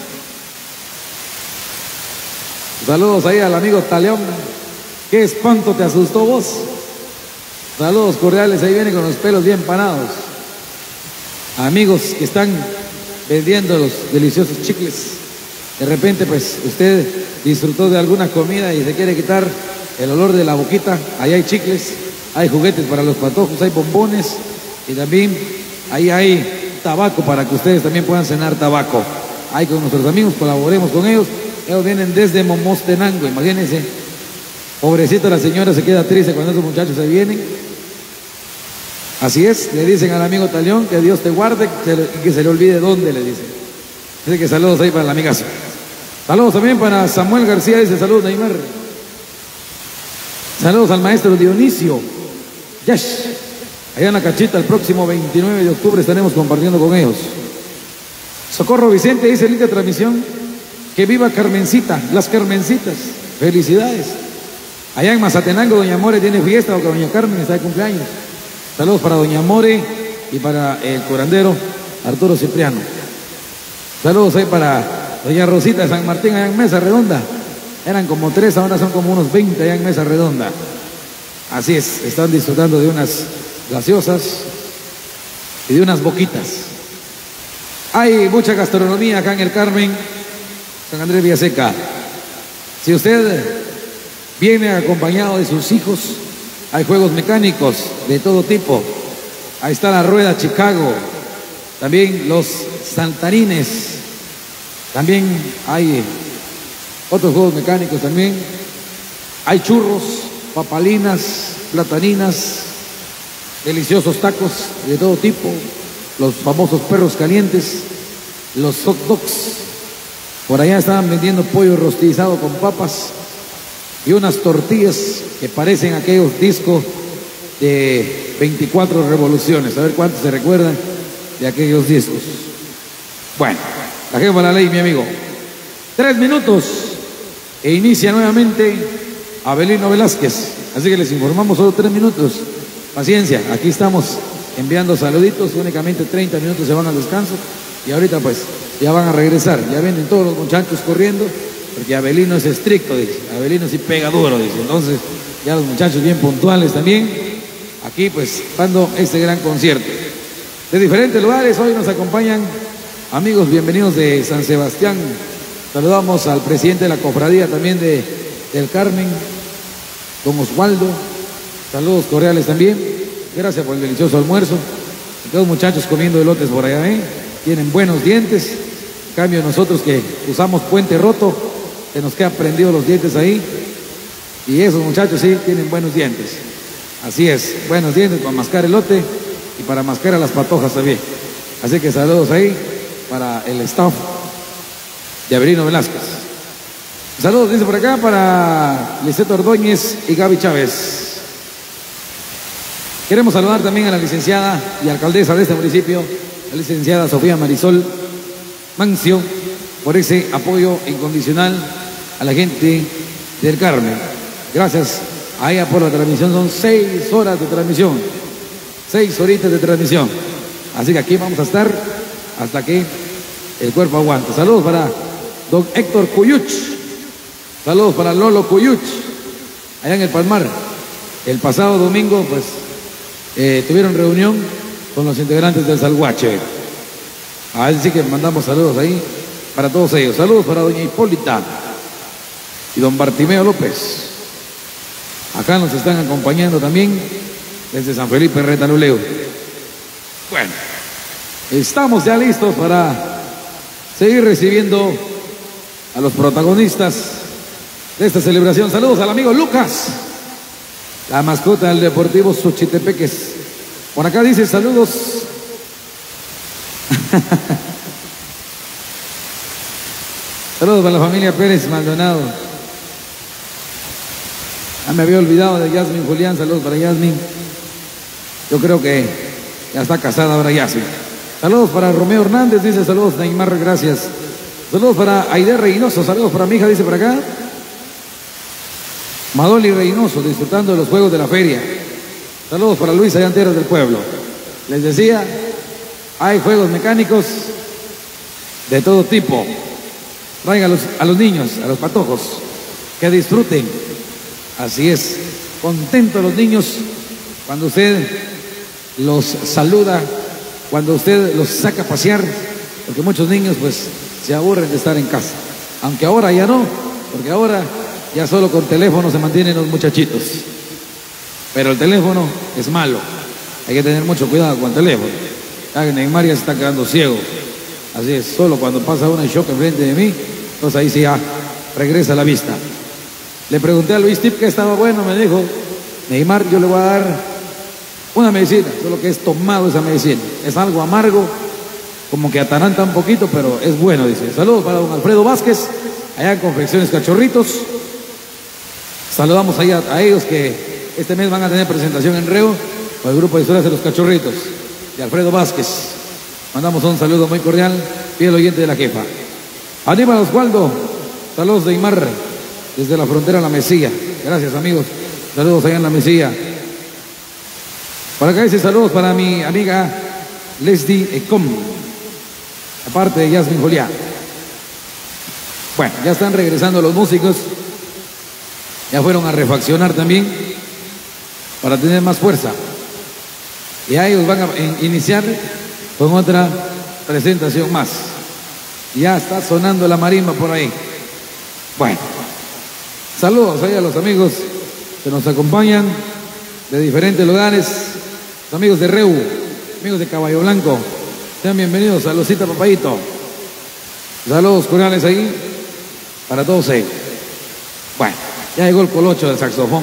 D: Saludos ahí al amigo Taleón. ¿Qué espanto te asustó vos? Saludos cordiales, ahí viene con los pelos bien parados. Amigos que están vendiendo los deliciosos chicles. De repente, pues, usted disfrutó de alguna comida y se quiere quitar el olor de la boquita. Ahí hay chicles, hay juguetes para los patojos, hay bombones y también ahí hay tabaco para que ustedes también puedan cenar tabaco. Ahí con nuestros amigos, colaboremos con ellos. Ellos vienen desde Momostenango, imagínense. Pobrecita la señora se queda triste cuando esos muchachos se vienen. Así es, le dicen al amigo Talión que Dios te guarde y que se le olvide dónde, le dicen. Así que saludos ahí para el amigazo. Saludos también para Samuel García, dice saludos Neymar. Saludos al maestro Dionisio Yash. Allá en la Cachita, el próximo veintinueve de octubre estaremos compartiendo con ellos. Socorro Vicente dice, linda transmisión. Que viva Carmencita, las Carmencitas. Felicidades. Allá en Mazatenango, doña More tiene fiesta, porque doña Carmen está de cumpleaños. Saludos para doña More y para el curandero Arturo Cipriano. Saludos ahí para doña Rosita de San Martín, allá en Mesa Redonda. Eran como tres, ahora son como unos veinte allá en Mesa Redonda. Así es, están disfrutando de unas gaseosas y de unas boquitas. Hay mucha gastronomía acá en el Carmen, San Andrés Villaseca. Si usted viene acompañado de sus hijos, hay juegos mecánicos de todo tipo. Ahí está la rueda Chicago, también los saltarines, también hay otros juegos mecánicos también. Hay churros, papalinas, plataninas, deliciosos tacos de todo tipo, los famosos perros calientes, los hot dogs. Por allá estaban vendiendo pollo rostizado con papas y unas tortillas que parecen aquellos discos de veinticuatro revoluciones. A ver cuántos se recuerdan de aquellos discos. Bueno, la jefa de la ley, mi amigo. Tres minutos e inicia nuevamente Abelino Velázquez. Así que les informamos solo tres minutos. Paciencia, aquí estamos enviando saluditos. Únicamente treinta minutos se van al descanso. Y ahorita pues ya van a regresar. Ya vienen todos los muchachos corriendo. Porque Abelino es estricto, dice. Abelino sí pega duro, dice. Entonces, ya los muchachos bien puntuales también. Aquí, pues, dando este gran concierto. De diferentes lugares, hoy nos acompañan amigos bienvenidos de San Sebastián. Saludamos al presidente de la cofradía también de, del Carmen, don Osvaldo. Saludos cordiales también. Gracias por el delicioso almuerzo. Los muchachos comiendo elotes por allá, ¿eh? Tienen buenos dientes. En cambio, nosotros que usamos puente roto, se nos quedan prendidos los dientes ahí. Y esos muchachos sí tienen buenos dientes. Así es, buenos dientes para mascar elote y para mascar a las patojas también. Así que saludos ahí para el staff de Abelino Velázquez. Saludos, dice por acá, para Liceto Ordóñez y Gaby Chávez. Queremos saludar también a la licenciada y alcaldesa de este municipio, la licenciada Sofía Marisol Mancio, por ese apoyo incondicional a la gente del Carmen. Gracias a ella por la transmisión. Son seis horas de transmisión, seis horitas de transmisión. Así que aquí vamos a estar hasta que el cuerpo aguante. Saludos para don Héctor Cuyuch. Saludos para Lolo Cuyuch, allá en el Palmar. El pasado domingo, pues, eh, tuvieron reunión con los integrantes del Salguache. Así que mandamos saludos ahí para todos ellos. Saludos para doña Hipólita y don Bartimeo López. Acá nos están acompañando también desde San Felipe Retaluleu. Bueno, estamos ya listos para seguir recibiendo a los protagonistas de esta celebración. Saludos al amigo Lucas, la mascota del Deportivo Xochitepeques. Por acá dice saludos. Saludos para la familia Pérez Maldonado. Ah, me había olvidado de Yasmin Julián. Saludos para Yasmin. Yo creo que ya está casada ahora Yasmin. Saludos para Romeo Hernández, dice saludos Neymar, gracias. Saludos para Aide Reynoso, saludos para mi hija, dice por acá. Madoli Reynoso, disfrutando de los juegos de la feria. Saludos para Luis Allanteros del Pueblo. Les decía, hay juegos mecánicos de todo tipo. Traigan a los, a los niños, a los patojos, que disfruten. Así es, contentos los niños cuando usted los saluda, cuando usted los saca a pasear, porque muchos niños pues se aburren de estar en casa. Aunque ahora ya no, porque ahora ya solo con teléfono se mantienen los muchachitos. Pero el teléfono es malo, hay que tener mucho cuidado con el teléfono. Ya que Neymar ya se está quedando ciego. Así es, solo cuando pasa una shock enfrente de mí, entonces ahí sí ya regresa la vista. Le pregunté a Luis Tip que estaba bueno, me dijo, Neymar, yo le voy a dar una medicina, solo que es tomado esa medicina. Es algo amargo, como que ataranta un poquito, pero es bueno, dice. Saludos para don Alfredo Vázquez, allá en Confecciones Cachorritos. Saludamos allá a ellos que este mes van a tener presentación en Reo con el grupo de historias de los Cachorritos, de Alfredo Vázquez. Mandamos un saludo muy cordial, fiel oyente de la jefa. Aníbal Osvaldo, saludos de Aymar, desde la frontera La Mesilla. Gracias, amigos. Saludos allá en La Mesilla. Por acá dice saludos para mi amiga Leslie Ecom, aparte de Yasmin Juliá. Bueno, ya están regresando los músicos. Ya fueron a refaccionar también para tener más fuerza. Y a ellos van a iniciar con otra presentación más. Ya está sonando la marimba por ahí. Bueno, saludos ahí a los amigos que nos acompañan de diferentes lugares. Los amigos de Reu, amigos de Caballo Blanco, sean bienvenidos a Losita Papayito. Saludos cordiales ahí para todos ellos. Bueno, ya llegó el colocho del saxofón.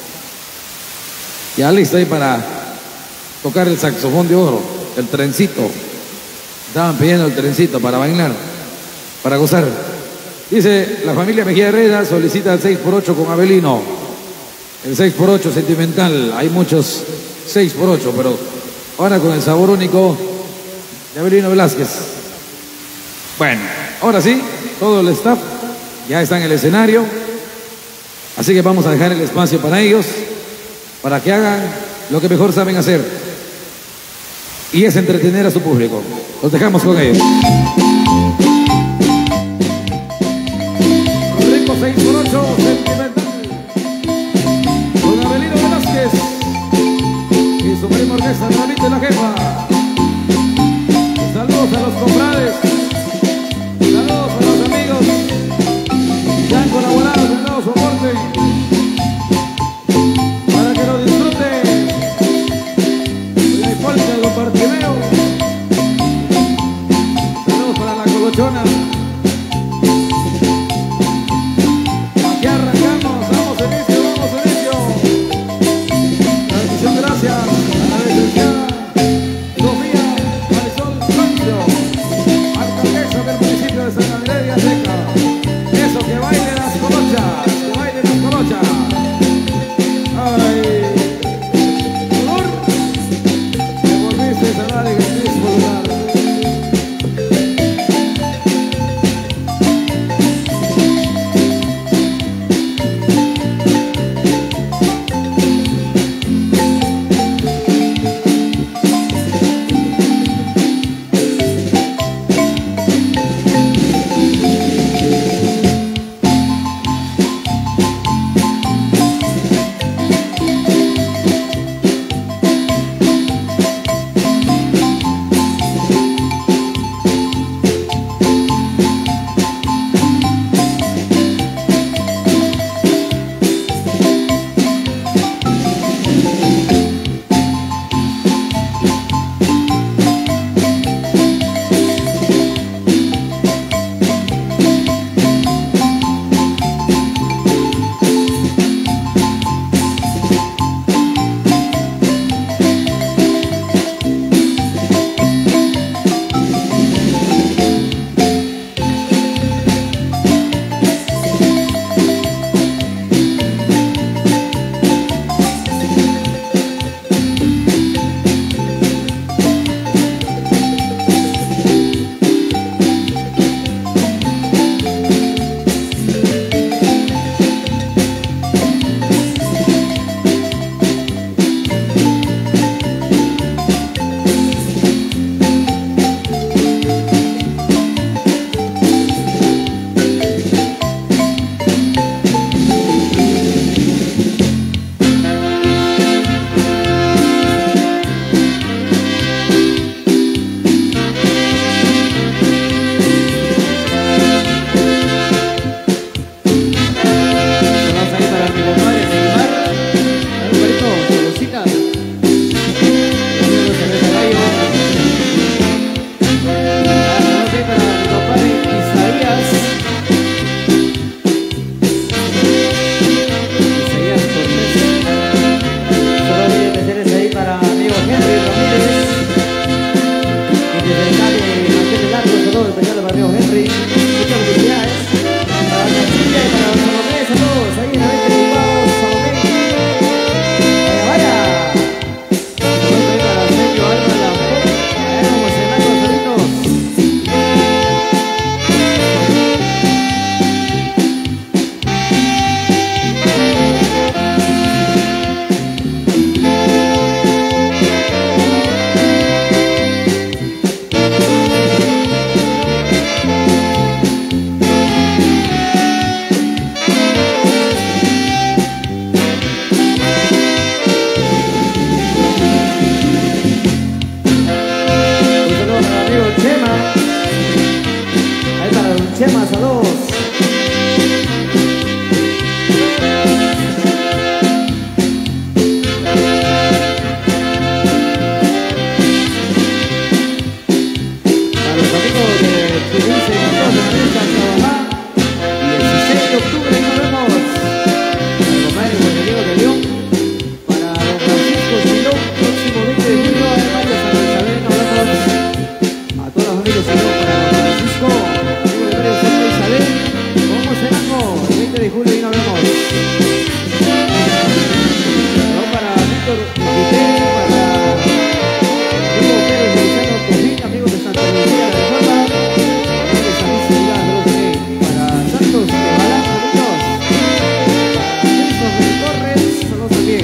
D: Ya listo ahí para tocar el saxofón de oro, el trencito. Estaban pidiendo el trencito para bailar, para gozar. Dice, la familia Mejía Herrera solicita el seis por ocho con Abelino. El seis por ocho sentimental. Hay muchos seis por ocho, pero ahora con el sabor único de Abelino Velázquez. Bueno, ahora sí, todo el staff ya está en el escenario. Así que vamos a dejar el espacio para ellos, para que hagan lo que mejor saben hacer. Y es entretener a su público. Los dejamos con ellos. Rico seis por ocho, sentimental. Con Abelino Velázquez y su prima orquesta, David de la Jefa. Saludos a los compadres. Saludos a los amigos que han colaborado, que han dado soporte. Para que lo disfruten. La Hipólita de los Bartimeos. Saludos para la Colochona. Aquí arrancamos, vamos inicio, vamos inicio. Transmisión gracias a la licenciada Sofía Marisol Sancho, alcaldesa del municipio de Santa Mireya Seca. Eso, que bailen las colochas, que bailen las colochas. Ay, dolor, te volviste a dar en el mismo lugar.
A: veintiún segundos de Teresa Trabajar. dieciséis de octubre nos vemos. Para compadre Juan Diego de León. Para don Francisco Silón, próximo veinte de julio, además de San Isabel, nos vemos. A todos los amigos, saludos para don Francisco, amigo de Mario Santa Isabel. ¿Cómo será? El veinte de julio y nos vemos. Saludos para Víctor Quintero, para Diego Pérez Realizano Cojín, amigos de Santa Lucía de la Reforma, amigos de San Luis Ciudad, saludos también. Para Santos de Balán, saludos. Para Nelson Torres, saludos también.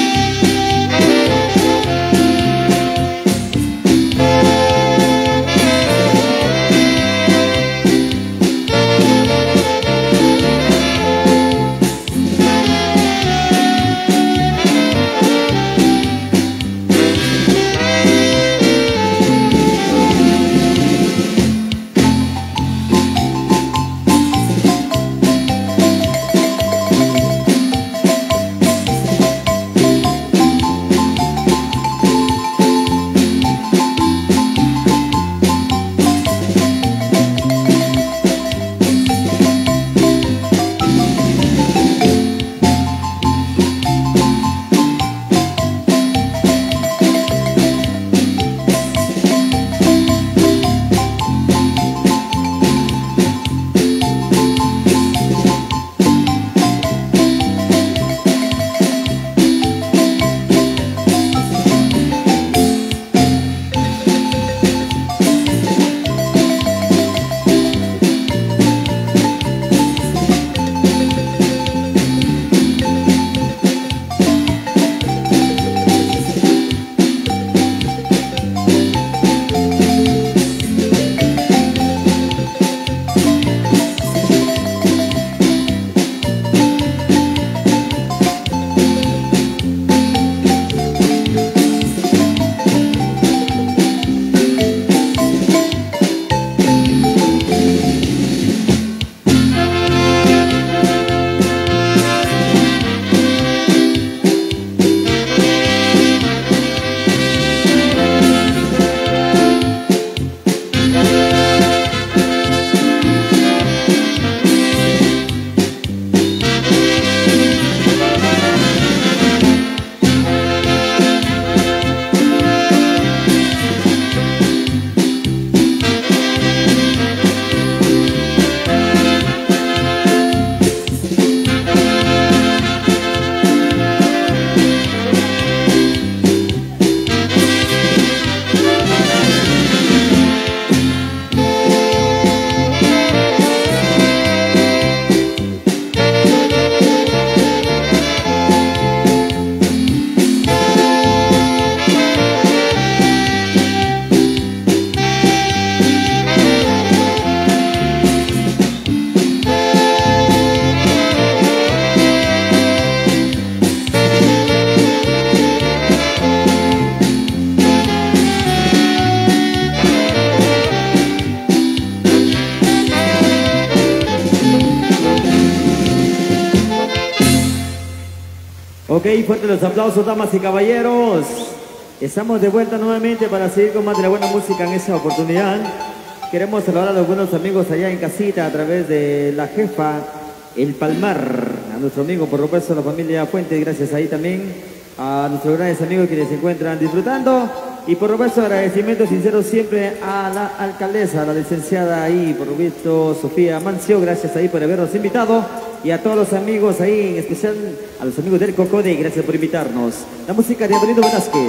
C: Ok, fuertes los aplausos, damas y caballeros. Estamos de vuelta nuevamente para seguir con más de la buena música en esta oportunidad. Queremos saludar a los buenos amigos allá en casita a través de la jefa El Palmar, a nuestro amigo, por supuesto, a la familia Fuentes, gracias ahí también a nuestros grandes amigos quienes se encuentran disfrutando. Y por supuesto, agradecimiento sincero siempre a la alcaldesa, a la licenciada ahí, por supuesto, Sofía Mancio, gracias ahí por habernos invitado. Y a todos los amigos ahí, en especial a los amigos del Cocode, gracias por invitarnos. La música de Antonio Velázquez.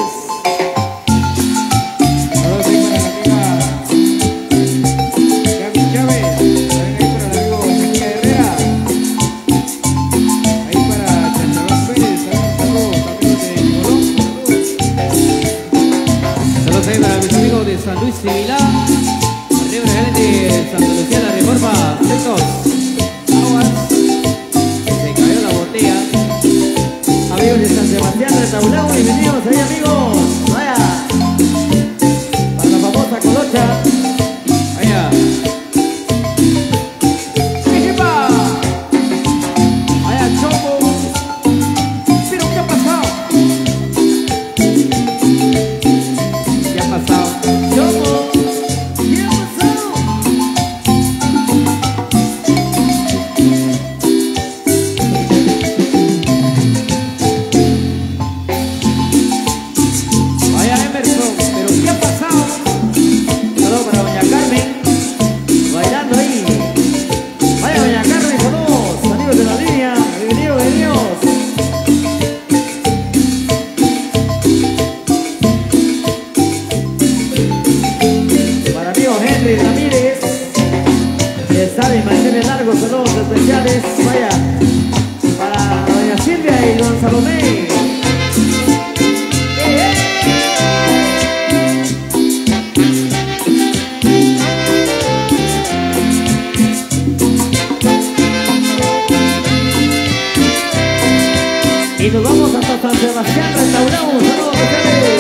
B: Saludos ahí para la amiga Gaby Chávez, también ahí para el amigo Ezequiel Herrera, ahí para Chanchabán Pérez, saludos amigos de Colón.
A: Saludos ahí para mis amigos de San Luis Civilá, arriba de Santa Lucía de la Reforma, secos, aguas.
C: Amigos de San Sebastián Restaurado, bienvenidos ahí, amigos. Vaya, para la famosa colocha.
A: Vaya. ¡Ejepa! Vaya, choco. ¿Pero qué ha pasado? ¿Qué ha pasado?
C: Choco, ¿qué ha pasado? y mantener largos saludos especiales, vaya, para doña Silvia y don Salomé. Y nos vamos hasta San Sebastián, restauramos, saludos especiales.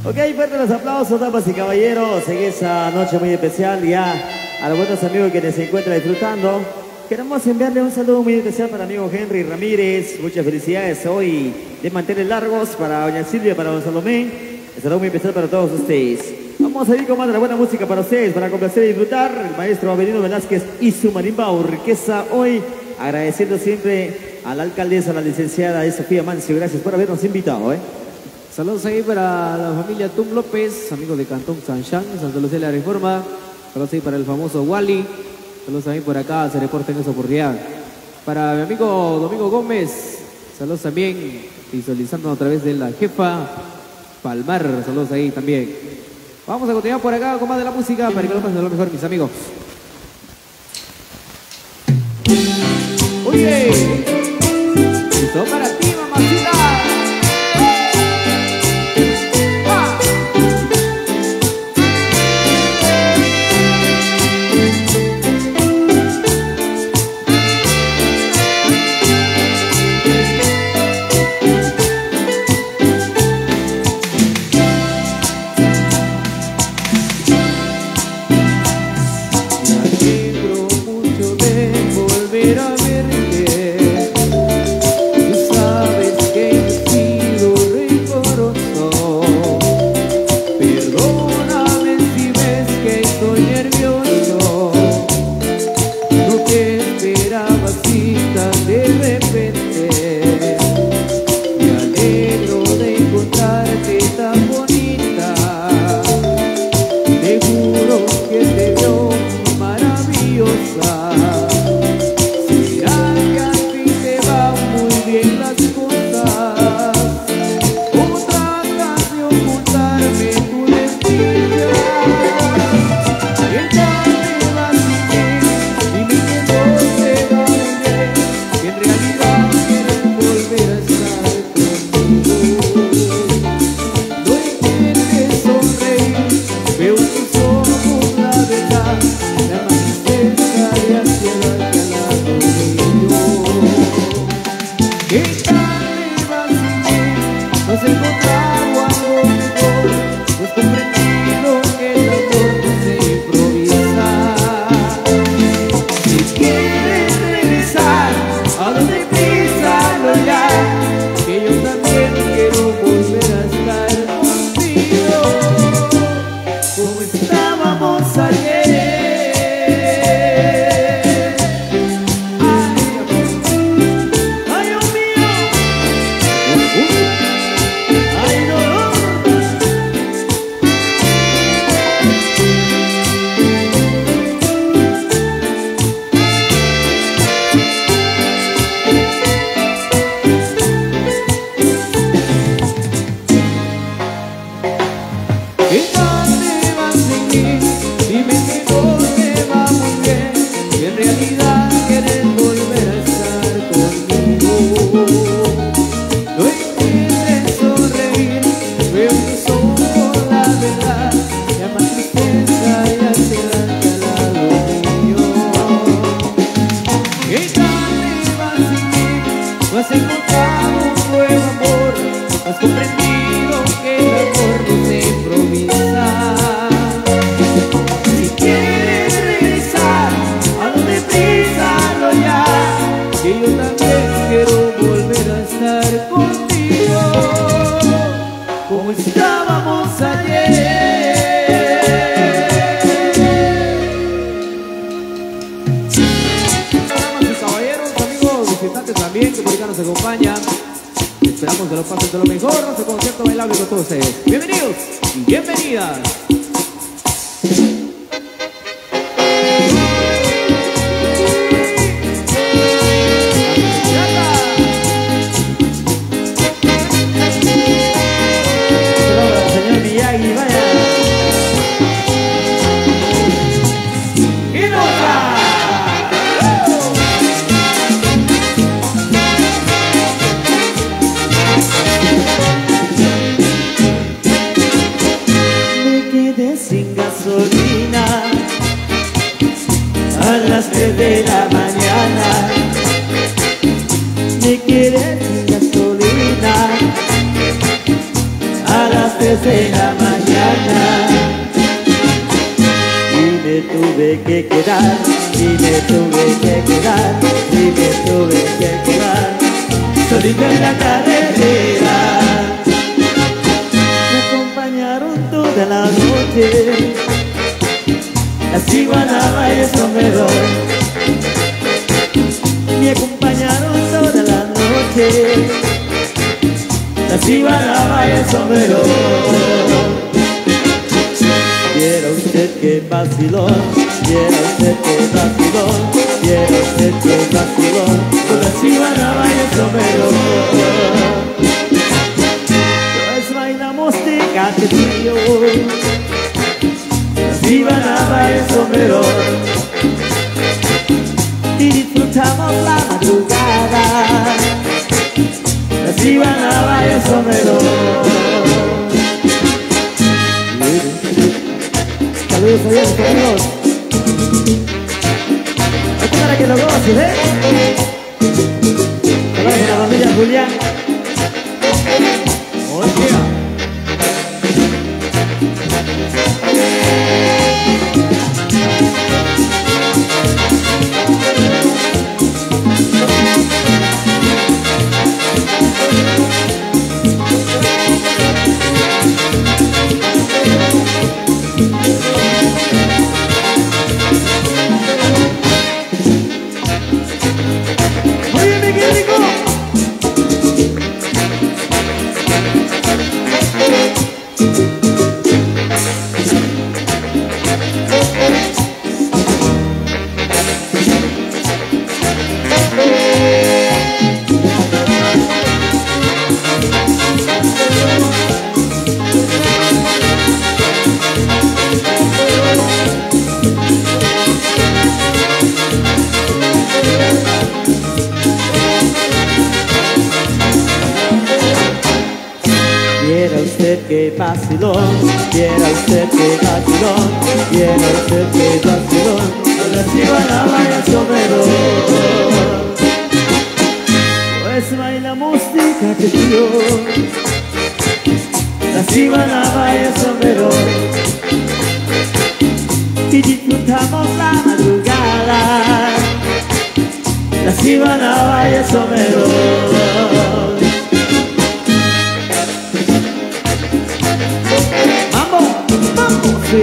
C: Ok, fuerte los aplausos, damas y caballeros, en esa noche muy especial ya a los buenos amigos que se encuentran disfrutando. Queremos enviarle un saludo muy especial para amigo Henry Ramírez. Muchas felicidades hoy de mantener largos para doña Silvia, para don Salomé. Un saludo muy especial para todos ustedes. Vamos a ir con más de la buena música para ustedes, para complacer y disfrutar. El maestro Avelino Velázquez y su marimba Orquesta hoy, agradeciendo siempre a la alcaldesa, a la licenciada Sofía Mancio. Gracias por habernos invitado, ¿eh?
A: Saludos ahí para la familia Tum López, amigos de Cantón Sanchán, Santa Lucía de la Reforma. Saludos ahí para el famoso Wally. Saludos también por acá, se reporta en esa oportunidad. Para mi amigo Domingo Gómez, saludos también, visualizando a través de la jefa Palmar, saludos ahí también. Vamos a continuar por acá con más de la música para que lo pasen lo mejor, mis amigos. Oye, esto para ti, mamacita. También que por acá nos acompañan. Esperamos que lo pasen de lo mejor. Nuestro concierto bailable con todos ustedes. Bienvenidos y bienvenidas.
C: Señor Miyagi, vaya. ¡Y nota! Sin gasolina. las tres de la mañana. Y me tuve que quedar, y me tuve que quedar, y me tuve que quedar solito en la carretera. Me acompañaron toda la noche las iguanaba y el sombrero. Me acompañaron toda la noche las iguanaba y el sombrero. Viera usted que vacilón, viera usted que vacilón, viera usted que vacilón, con las iguanaba y el sombrero. Pues bailamos de catetillo, las iguanaba y el sombrero, y disfrutamos la madrugada, las iguanaba y el sombrero. Saludos a Dios, amigos. Esto para que lo goces, ¿eh? Saludos a la familia Julián. Hostia. Que vacilón, viera usted que vacilón, viera usted que vacilón, con las iguanaba y el sombrero. Pues bailamos de catetillo, las iguanaba y el sombrero, y disfrutamos la madrugada, las iguanaba y el sombrero. Sí.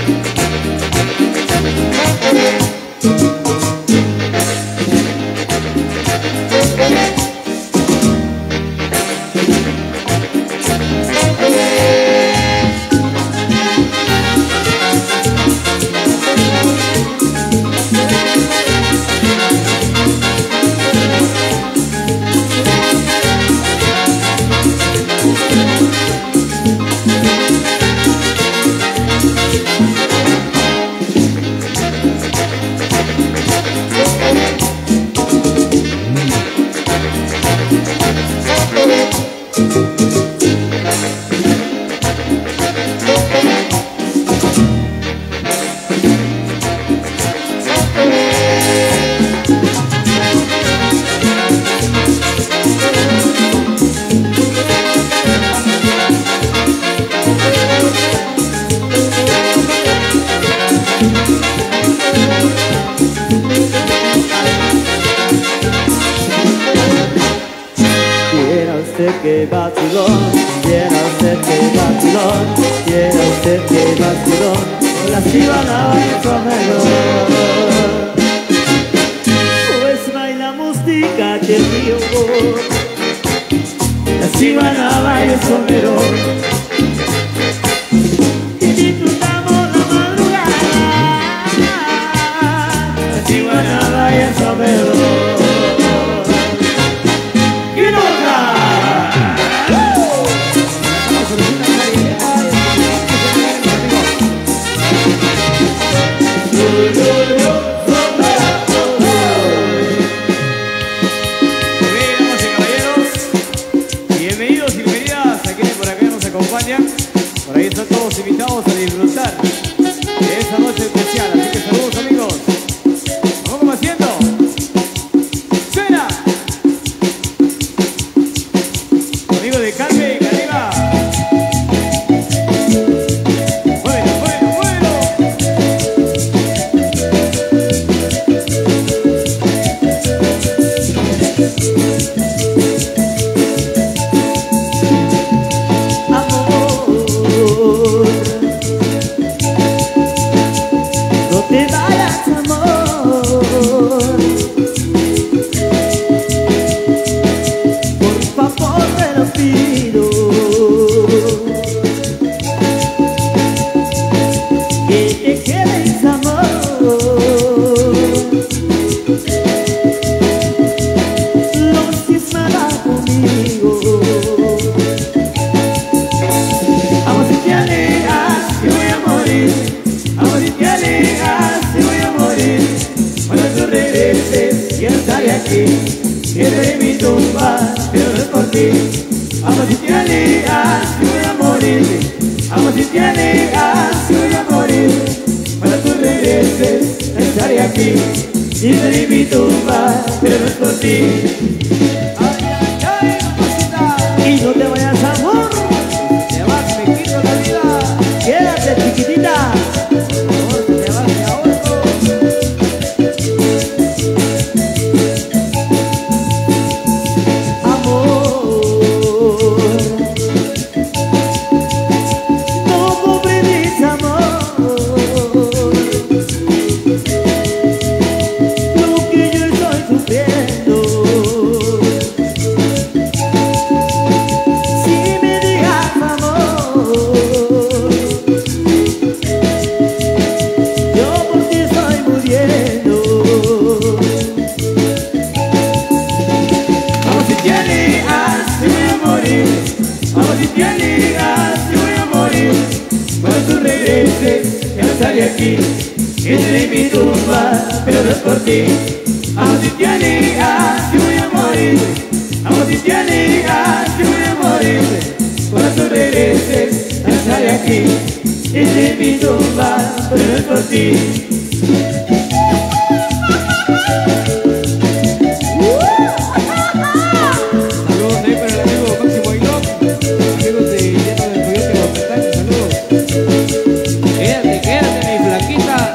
C: Que vacilón, viera usted que vacilón, viera usted que vacilón, con las iguanaba y el sombrero. Pues bailamos de catetillo, las iguanaba y el sombrero, y disfrutamos la madrugada, las iguanaba y el sombrero.
B: Por ahí están todos invitados a disfrutar de esa noche especial. Así que saludos, amigos. Vamos haciendo. Suena. Amigo de Carmen, arriba.
C: aquí, y de mi tumba, pero no es por ti. Amo si te alejas, que voy a morir. Amo si te alejas, que voy a morir. Cuando tú regreses, estaré aquí, y de mi tumba, pero no es por ti.
B: Ay, ay, ay, mamacita.
C: Y no te vayas, amor,
B: Te vas, me quito la vida.
C: quédate chiquitita.
B: Amor, te vas de ahorco.
C: No comprendes, amor, lo que yo estoy sufriendo. Si me dejas, amor, yo por ti estoy muriendo. Vamos si te alejas, yo voy a morir. Vamos si te alejas, yo voy a morir. Cuando tú regreses, ya no estaré aquí, entre mi tumba, pero no es por ti. Vamos si te alejas, yo voy a morir. Vamos si te alejas, yo voy a morir. Cuando tú regreses, ya no estaré aquí, entre mi tumba, pero no es por ti.
B: Saludos ahí para el amigo Máximo Aguiló. Amigos de Lleno del Coyote Guapetán, saludos. Quédate, quédate, mi flaquita.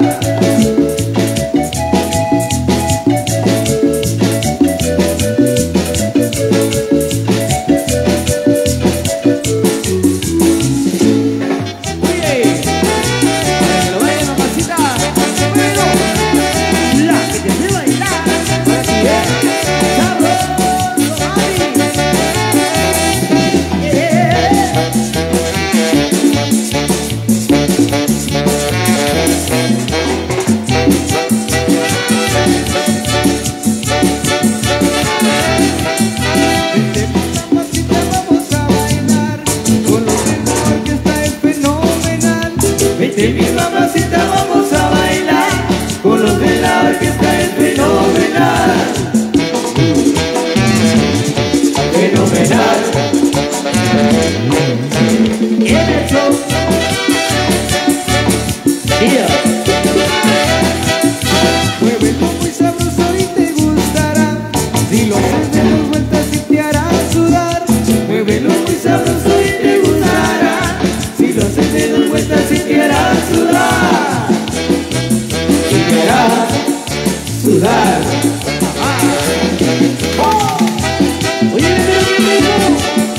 B: Oye, para que lo vean, mamacita. Bueno,
C: La que te hace bailar,
B: ahora sí, ¿eh?
C: sabroso, ay. Yeah.
B: Vente mamacita, vamos a bailar. Con los de la orquesta es fenomenal.
C: Vente mi mamacita, vamos a bailar. Con los de la orquesta es fenomenal. Fenomenal. En el show. Yeah.
B: Muévelo muy sabroso y te gustará. Si lo haces de dos vueltas y te hará sudar. Muévelo muy sabroso y te gustará.
C: Si lo haces de dos vueltas y te hará sudar. Y te hará sudar. Oye, pero qué rico.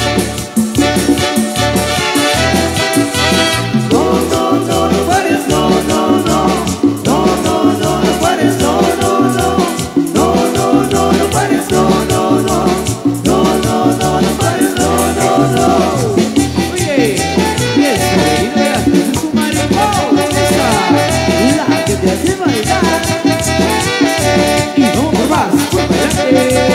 C: No, no, no, no pares, no, no, no. No, no, no, no pares, no, no, no. No, no, no, no pares, no, no, no. No, no, no, no pares, no, no, no.
B: Oye, y eso, ideas, es su mariposa.
C: La que te hace bailar.
B: Y no por más, por adelante.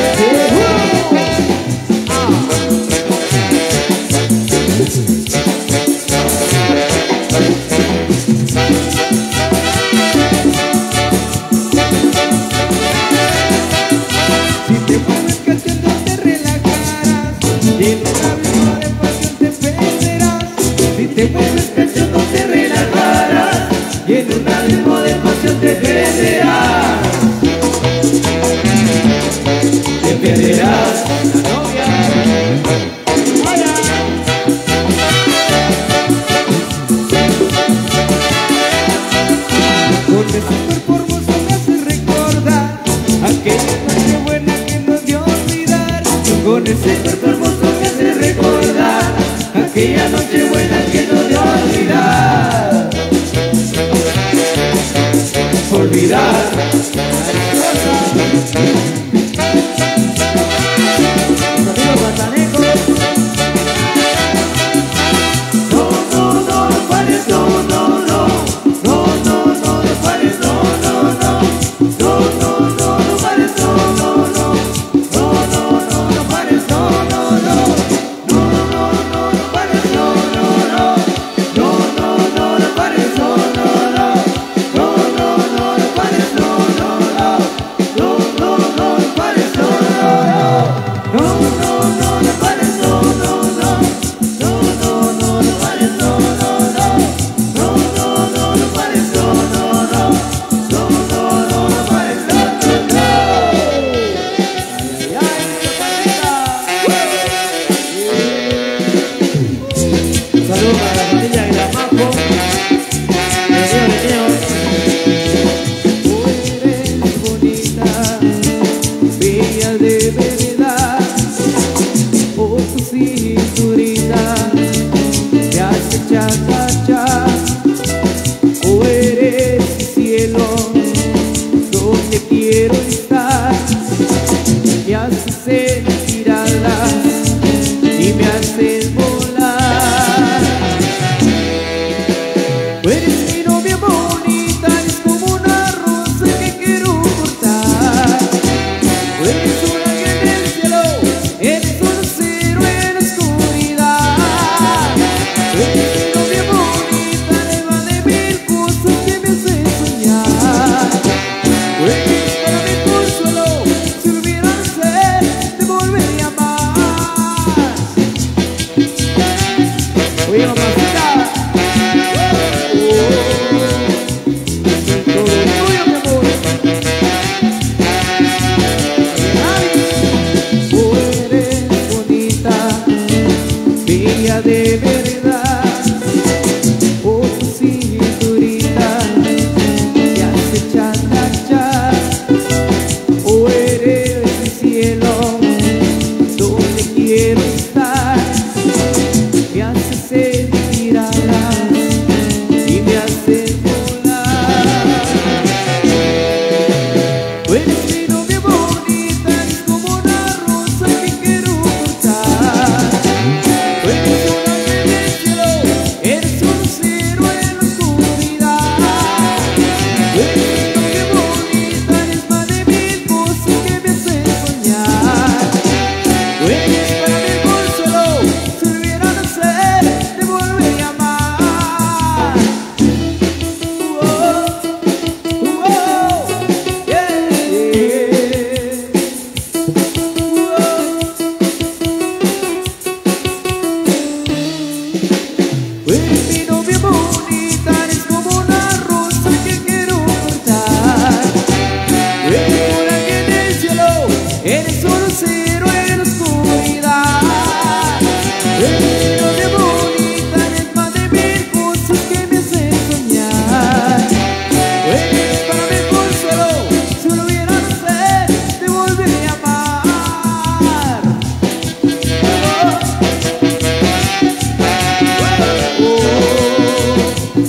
B: Si te mueves cachando te relajarás. Y en un abismo de pasión te perderás. Si te mueves
C: Cachondo te relajarás y en un abismo de pasión te perderás. Te perderás.
B: la novia.
C: cha. O eres mi cielo, donde quiero estar. Me haces sentir alas y me haces volar. O eres mi novia bonita, es como una rosa que quiero cortar. O eres un ángel del cielo, eres un lucero en la oscuridad. O eres mi novia bonita, alma de mil cosas que me hacen soñar. O eres para mi consuelo, si volviera a ser, te volvería a amar. Oye, mamacita, todo tuyo, mi amor. Oh, eres bonita, bella de verdad. Oh, tu cinturita me hace cha-cha-cha. Oh, eres mi cielo, donde quiero estar. Me hace sentir alas y me hace volar. O eres mi novia bonita, es como una rosa que quiero cortar. O eres un ángel del cielo, eres un lucero en la oscuridad. O eres mi novia bonita, eres más de mil cosas que me hacen soñar. O eres para mi consuelo, si volviera a nacer, te volvería a amar. Oh, oh, yeah, yeah. Oh. Eres mi novia bonita, eres como una rosa que quiero cortar. Eres un ángel del cielo, eres un lucero en la oscuridad. Eres mi novia bonita, eres más de mil cosas que me hacen soñar. O eres para mi consuelo, si volviera a nacer, te volvería a amar. Oh, oh, oh.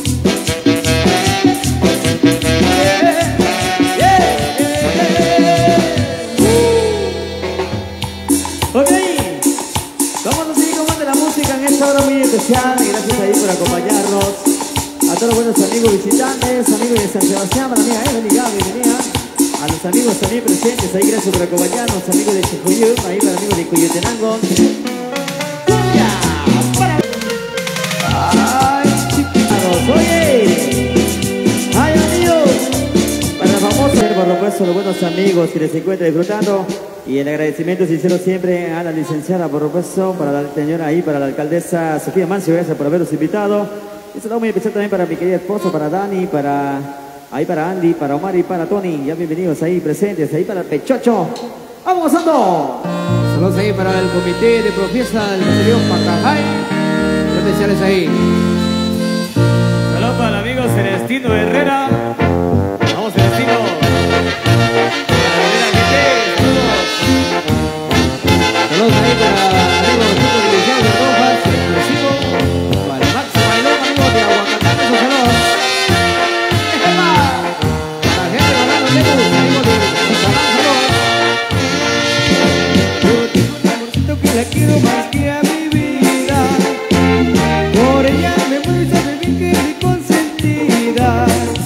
C: Yeah, yeah, yeah. Ok, vamos a seguir con más de la música en esta hora muy especial. Gracias ahí por acompañarnos. A todos los buenos amigos visitantes, amigos de San Sebastián, para la amiga Evelyn Gaby, bienvenida. A los amigos también presentes ahí, gracias por acompañarnos, amigos de Chicuyú, ahí para amigos de Cuyutenango. ¡Cumbia! ¡Para! ¡Ay, chiquitos! ¡Oye! ¡Ay, amigos! Para la famosa, por supuesto, los buenos amigos que les encuentran disfrutando. Y el agradecimiento sincero siempre a la licenciada, por supuesto, para la señora ahí, para la alcaldesa Sofía Mancio, gracias por haberlos invitado. Y saludo muy especial también para mi querida esposa, para Dani, para ahí para Andy, para Omar y para Tony. Ya bienvenidos ahí presentes, ahí para el Pechocho. ¡Vamos, Santo!
A: Saludos ahí para el comité de profesa del Batallón Pacajay. Especiales ahí.
B: Saludos para el amigo Celestino Herrera. Vamos, Celestino. Herrera, ¿qué te?
A: Saludos ahí para amigos chicos dirigidos de Rojas, expresivo. Para Maxo Bailón, amigos de Aguacatán, esos saludos. Para la gente de Orlando, Lemos, amigos de Osamán, saludos.
C: Yo tengo un amorcito que la quiero más que a mi vida. Por ella me muero y sabe bien que es mi consentida.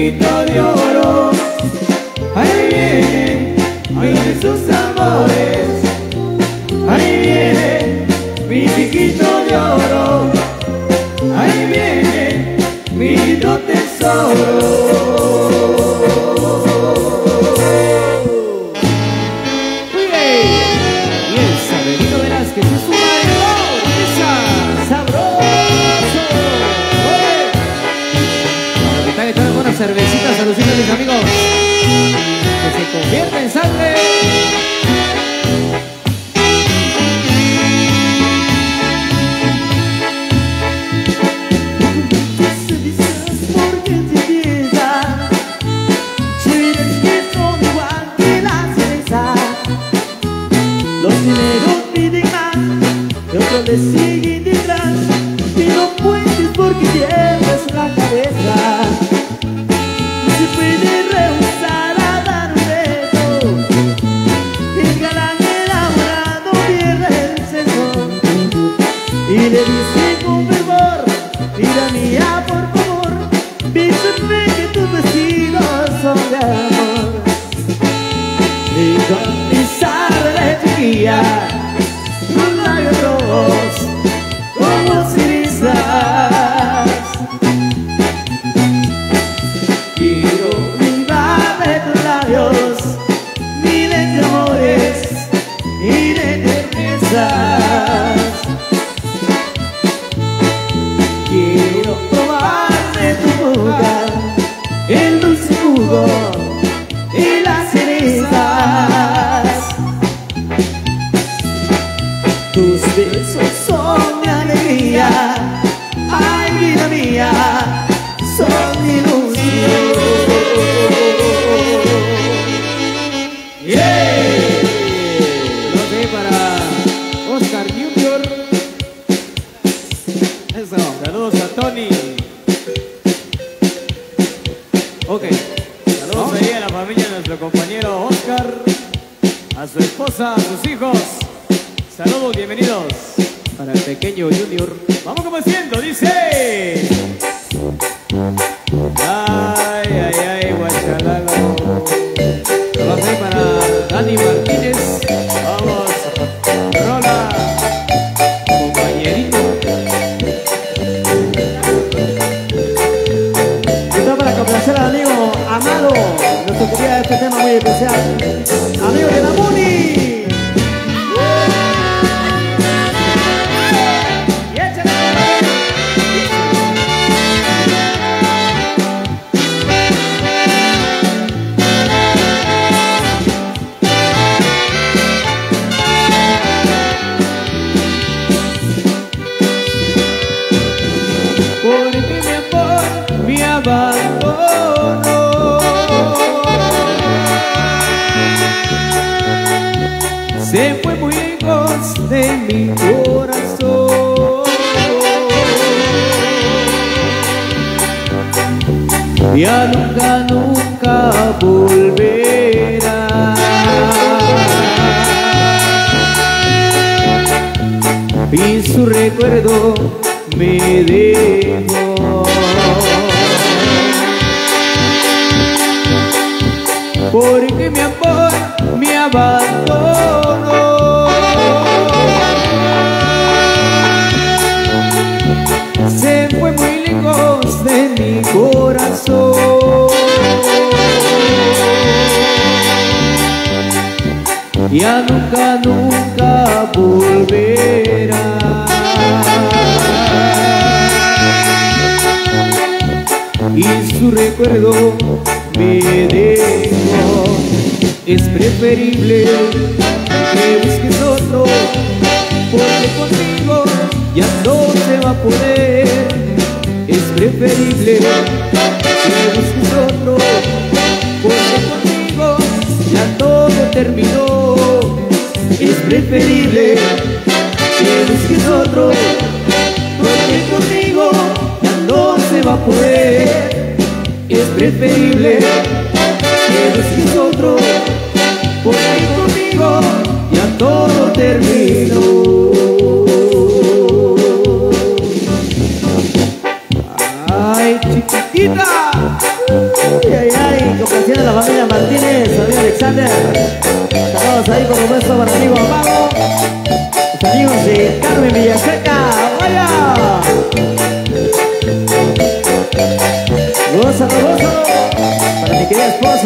B: piquito de oro. Ahí viene, ahí viene sus amores. Ahí viene mi piquito de oro. Ahí viene mi lindo tesoro.
A: Cervecitas, saluditos mis amigos, que se convierta en sangre.
C: Se dices porque te piensas, chéveres que son igual que la cereza. Los dineros piden más, y otros le siguen detrás, y no puedes porque pierdes la cabeza. Se puede rehusar a dar un beso, el galán enamorado pierde el senso, y le dice con fervor, vida mía por favor, vísteme que tus vestidos son de amor. Y con pisar de chiquilla, tus labios rojos como cerizas. Miles de amores y de ternezas. Quiero probar de tu boca el dulce jugo y las cerezas. Tus besos son mi alegría, ay vida mía, son mi ilusión.
A: Oscar Junior. Eso. Saludos a Tony. Ok.
B: Saludos ¿no? ahí a la familia de nuestro compañero Oscar, a su esposa, a sus hijos. Saludos, bienvenidos.
A: Para el pequeño Junior.
B: Vamos comenzando, dice. Ay, ay, ay, guachalalo.
A: Saludos ahí para Dani Martínez.
B: Vamos. Rola,
A: compañerito.
C: Esto para complacer al amigo Amado. Nos tocaría este tema muy especial. Amigo de la Muni.
A: Se fue muy lejos de mi corazón. Ya nunca, nunca volverá. Y su recuerdo me dejó. Porque mi amor me abandonó. Se fue muy lejos de mi corazón. Ya nunca, nunca volverá. Y su recuerdo me dejó. Es preferible que busques otro, porque conmigo ya no se va a poder. Es preferible que busques otro, porque conmigo ya todo terminó. Es preferible que busques otro, porque conmigo ya no se va a poder. Es preferible que busques otro, porque conmigo ya todo terminó.
B: Ay, chiquitita.
C: Ay, ay, ay, complaciendo a la familia Martínez, familia Alexander. Saludos ahí por supuesto para el amigo Mago. Los amigos de Carmen Villaseca. ¡Vaya! Gózalo, gózalo. Para mi querida esposa.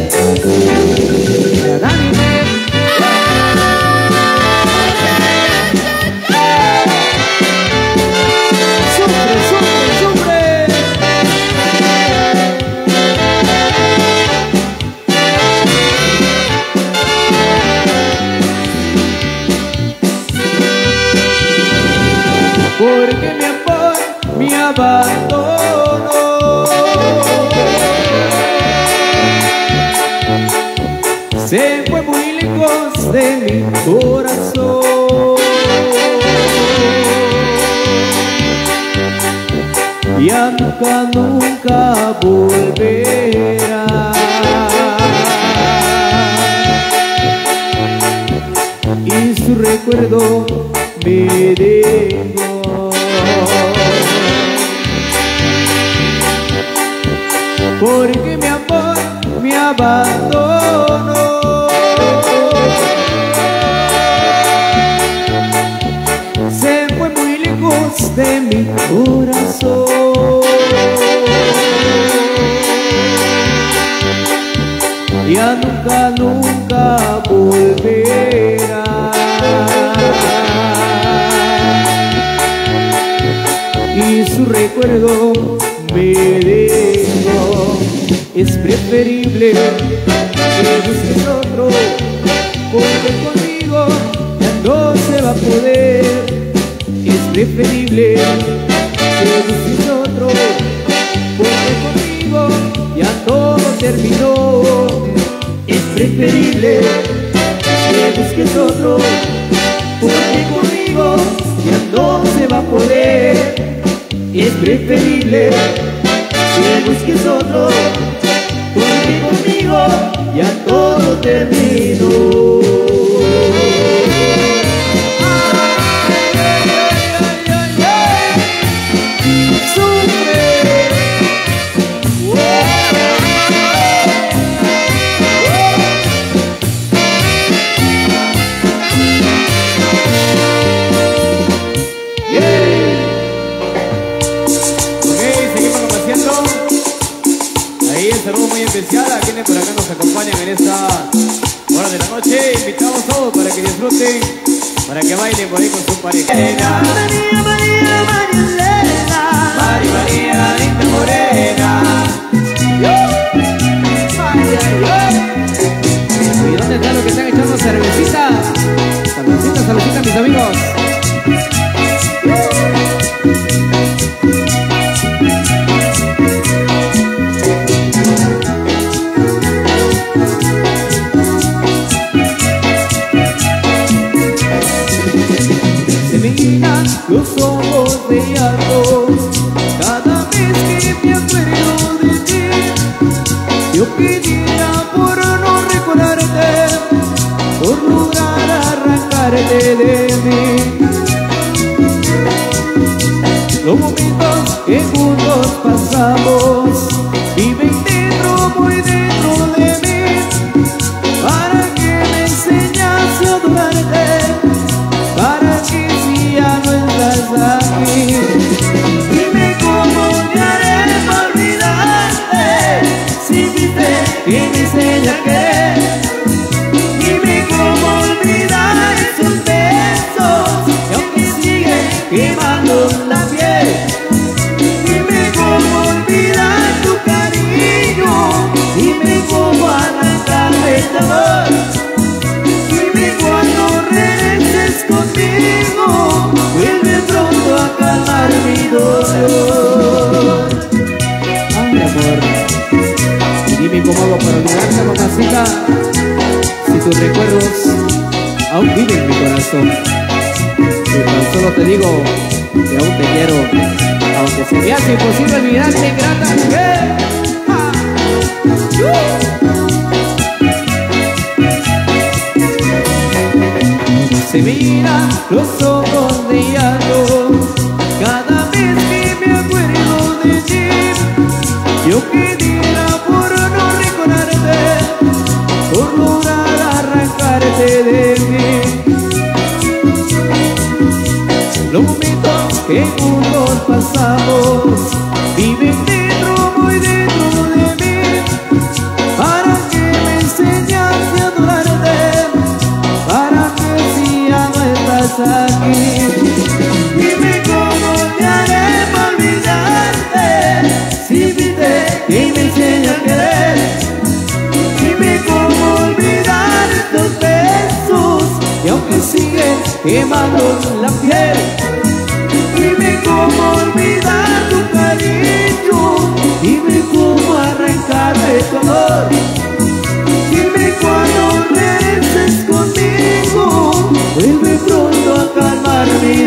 C: La Dani. ¡Sufre, sufre, sufre!
B: Porque mi amor me abandonó. Se fue muy lejos de mi corazón. Ya nunca, nunca volverá. Y su recuerdo me dejó. Porque mi amor me abandonó. Se fue muy lejos de mi corazón. Ya nunca, nunca volverá. Y su recuerdo me dejó. Es preferible que busques otro, porque conmigo ya no se va a poder. Es preferible que busques otro, porque conmigo ya todo terminó. Es preferible que busques otro, porque conmigo ya no se va a poder. Es preferible que busques otro, porque conmigo ya todo terminó. Especial a quienes por acá nos acompañan en esta hora de la noche. Invitamos a todos para que disfruten, para que bailen por ahí con su pareja. María, María, María, María, María, la linda morena.
A: ¿Y dónde están los que están echando cervecita? Saludcita, saludcita, mis amigos.
B: Los ojos de llantos cada vez que me acuerdo de ti. Yo quisiera por no recordarte, por lograr arrancarte de mí. Los momentos que juntos pasamos viven dentro, muy dentro de mí. Para que me enseñas a adorarte, para que si ya no estás aquí, dime cómo te haré para olvidarte. Si viste que me enseña que, dime cómo olvidar esos besos que aunque siguen quemando la piel. Dime cómo olvidar tu cariño, dime cómo arrancarme este amor. Dime cuando regreses conmigo, vuelve pronto a calmar mi dolor.
A: Ay, amor, dime cómo hago para olvidarte, mamacita, si tus recuerdos aún viven en mi corazón. Y tan solo te digo que aún te quiero, aunque se me hace imposible olvidarte, grata. Yeah. Ah.
B: Se mira los ojos de llanto cada vez que me acuerdo de ti. lo que diera por no recordarte, por lograr arrancarte de mí. Los momentos que juntos pasamos viven dentro, muy dentro de mí. Para que me enseñaste a adorarte, para que si ya no estás aquí, dime cómo te haré para olvidarte. Si viste que me enseña a querer, dime cómo olvidar estos besos y aunque siguen quemando la piel. Dime cómo olvidar tu cariño, dime cómo arrancarme tu amor. Dime cuando regreses conmigo, vuelve pronto a calmar mi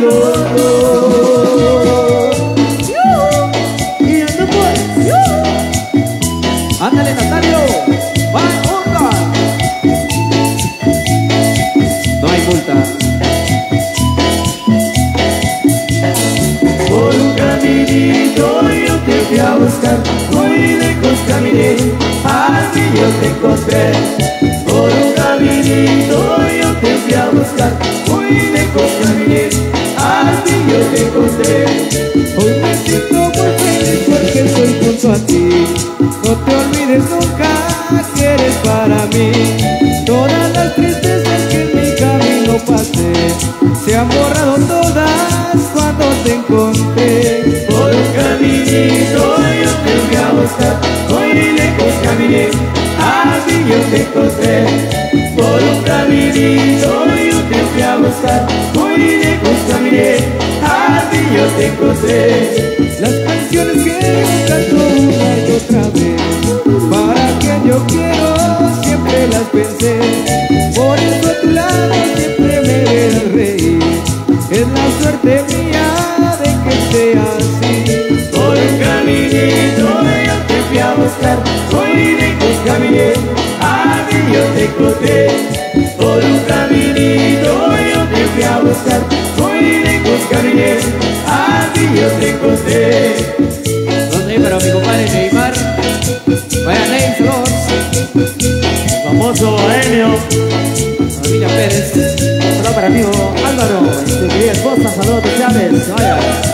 B: dolor. Y anda pues, ándale Natalio, va multa. No hay multa. Por un caminito yo te fui a buscar, muy lejos caminé, al fin yo te encontré. Por un caminito yo te fui a buscar, muy lejos caminé, al fin yo te encontré. Hoy me siento muy feliz porque estoy junto a ti. No te olvides nunca que eres para mí. Todas las tristezas que en mi camino pasé se han borrado todas cuando te encontré. Por un caminito yo te fui a buscar, muy lejos caminé, al fin yo te encontré. Por un caminito yo te fui a buscar, muy lejos caminé, al fin yo te encontré. Las canciones que canto una y otra vez, para quien yo quiero siempre las pensé. Por eso a tu lado siempre me verás reír. Es la suerte mía de que sea así. Por un caminito yo te fui a buscar, muy lejos caminé, al fin yo te encontré. Por un caminito yo te fui a buscar, muy lejos caminé, al fin yo te encontré.
A: No sé, pero mi compadre Neymar, vaya Neymar,
C: Famoso bohemio.
A: familia Pérez,
C: Saludos para mi amigo Álvaro y su querida esposa. Saludos especiales. Vaya.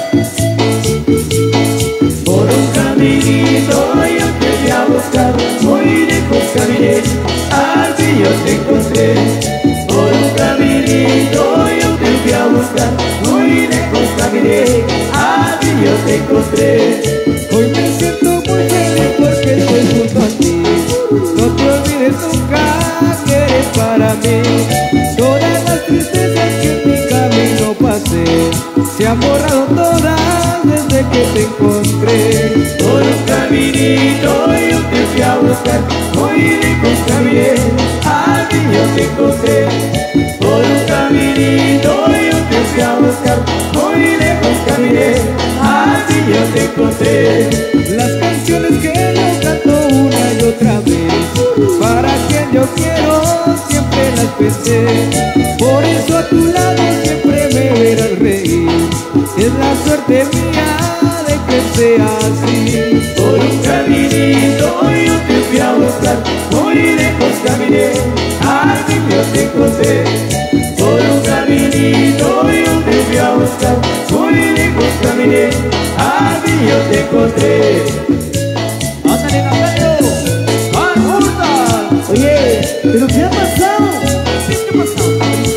B: Por un caminito yo te fui a buscar, muy lejos caminé, al fin yo te encontré. Por un caminito yo te fui a buscar, muy lejos caminé, al fin yo te encontré. Hoy me siento muy feliz porque estoy junto a ti. No te olvides nunca que eres para mí. Todas las tristezas que en mi camino pasé se han borrado todas desde que te encontré. Por un caminito yo te fui a buscar, muy lejos caminé, al fin yo te encontré. Por un caminito yo te fui a buscar, muy lejos caminé, al fin yo te encontré. Las canciones que yo canto una y otra vez, para quien yo quiero siempre las pensé. Por eso a tu lado siempre me verás reír. Es la suerte mía de que sea así. Por un caminito yo te fui a buscar, muy lejos caminé, al fin yo te encontré. Por un caminito yo te fui a buscar, muy lejos caminé, al fin yo te encontré.
A: ¡Ándale, Natalio! ¡Van, Hurta!
C: Oye, ¿pero qué ha pasado?
A: ¿Qué ha pasado?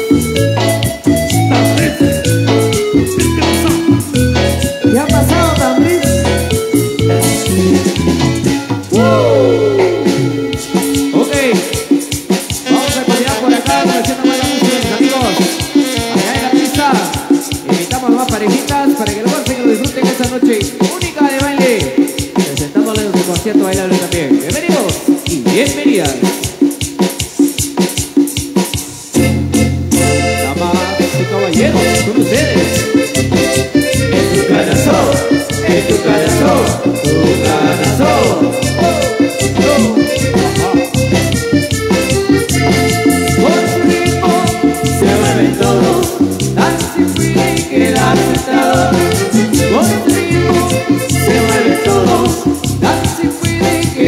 C: ¿Qué ha pasado, Tambris?
A: Ok, vamos a continuar por acá conociendo más la música, mis amigos. Allá en la pista, invitamos a más parejitas para que lo gocen y lo disfruten esta noche única de baile, presentándoles un concierto bailable también. Bienvenidos y bienvenidas. Damas y caballeros, con ustedes.
B: En tu corazón, en tu corazón, tu corazón. Por tu ritmo se mueven todos, tan sin fin que la sentado. Por tu ritmo se mueven todos, tan sin fin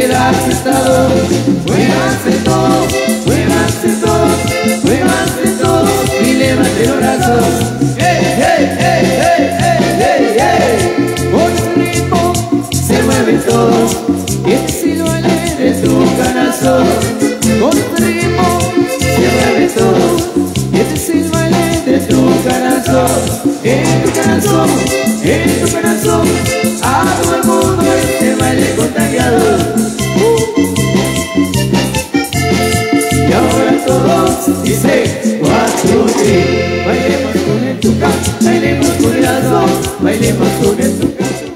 A: quedarse todos, muévanse todos, muévanse todos, muévanse todos y levanten los brazos. ¡Hey, hey, hey, hey, hey, hey, hey! Con el ritmo se mueven todos y si lo baile de tu corazón. Con el ritmo se mueven todos y si lo baile de tu corazón. En tu corazón, en tu corazón, a todo el mundo este baile contagiado. Y ahora todos dicen cuatro, tres. Bailemos con el tuca, bailemos con el azón, bailemos con el tuca.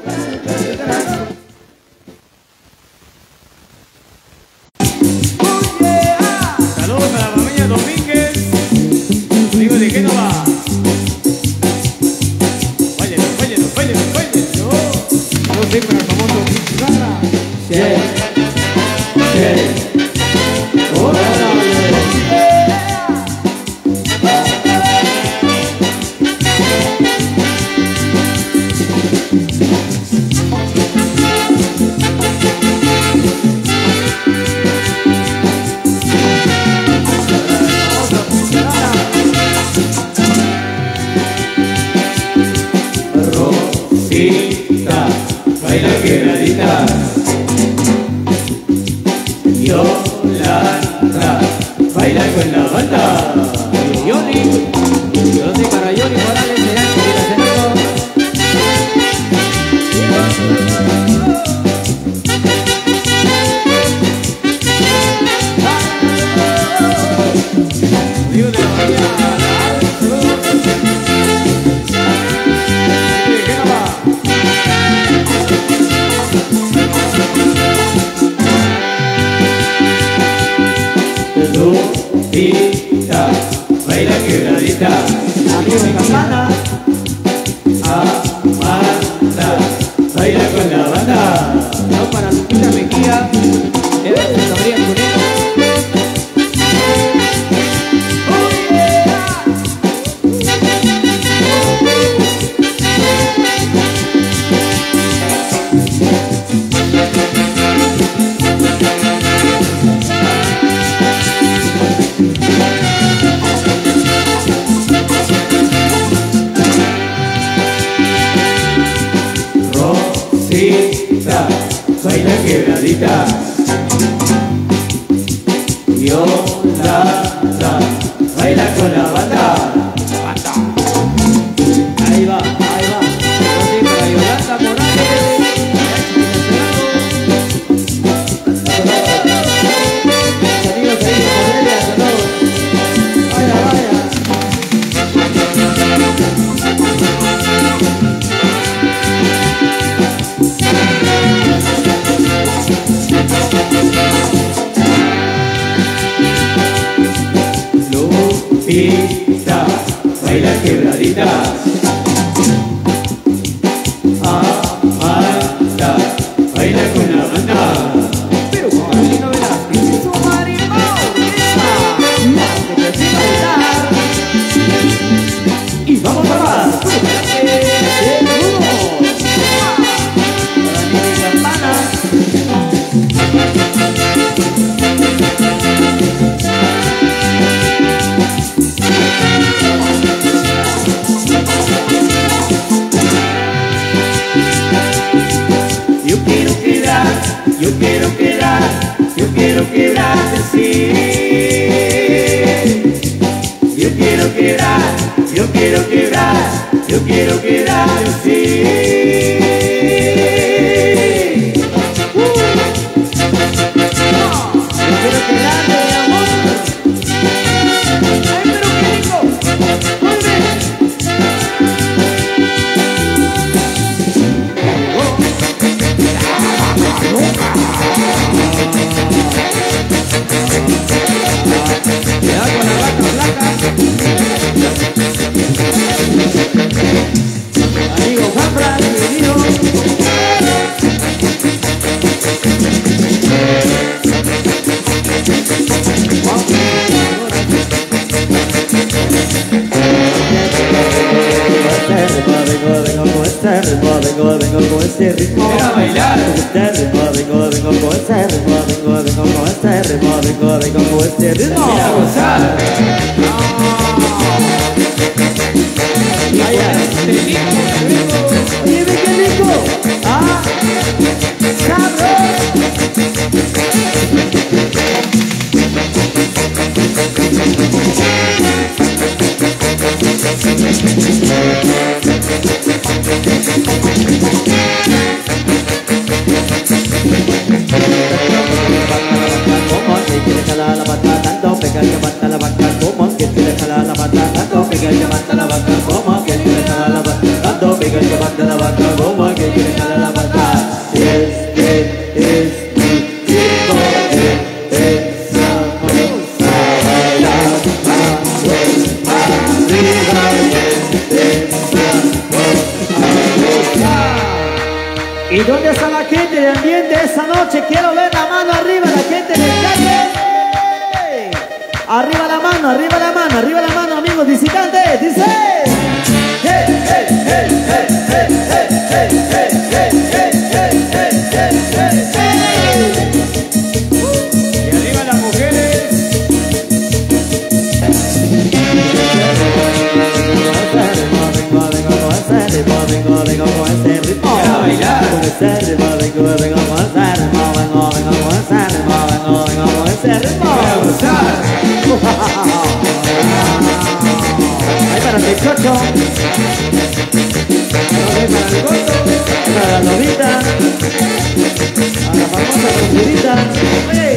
B: Saludos a la familia Domínguez. Amigo de Génova. Báilenos, báilenos, báilenos, báilenos.
D: Yo soy para el famoso Garra.
A: Sí, sí. Rosita, baila quebradita. Yolanda, baila con la banda. Yoni, yo soy para Yoni Morales, será que quiera hacerlo.
B: Amigo de la familia de Génova.
A: Rosita, baila quebradita. Amigo de Campana. Amanda, baila con la banda. No para Lupita Mejía, Ever de Gabriel Moreno. Rosita, baila quebradita. Yolanda, baila con la banda. Banda. Ahí va, ahí va. Yo soy para Yolanda Morales. Saludos ahí, Cornelia, saludos. Vaya, vaya. Lupita, baila quebradita. Amanda, baila con la banda. Pero con Carolina Velázquez y su marimba orquesta, la que te hace bailar. Y vamos a más, súbete de nuevo. Para mi campana. Yo quiero quedar, yo quiero quedar, yo quiero quedarte así. Yo quiero quedar, yo quiero quedar, yo quiero quedarte así. Uh. Yo quiero quedarte, mi amor. Ay, pero qué rico. Vuelve. Cuidado con la vaca blanca. Amigo Juan Fran.
C: ambiente esta noche. Quiero ver la mano arriba, la gente del calle. Arriba la mano, arriba la mano, arriba la mano, amigos visitantes. Dice. Hey, hey, hey, hey, hey, hey, hey, hey, hey, hey, hey, hey, hey, hey. Y arriba las mujeres. Vengo, vengo, vengo con ese ritmo. Con ese ritmo, vengo, vengo con ese ritmo. Vengo, vengo con ese ritmo. Vengo, vengo con ese ritmo. Ahí para el chocho. Ahí para el gozo. Para la novita. A la famosa conjurita. ¡Oye!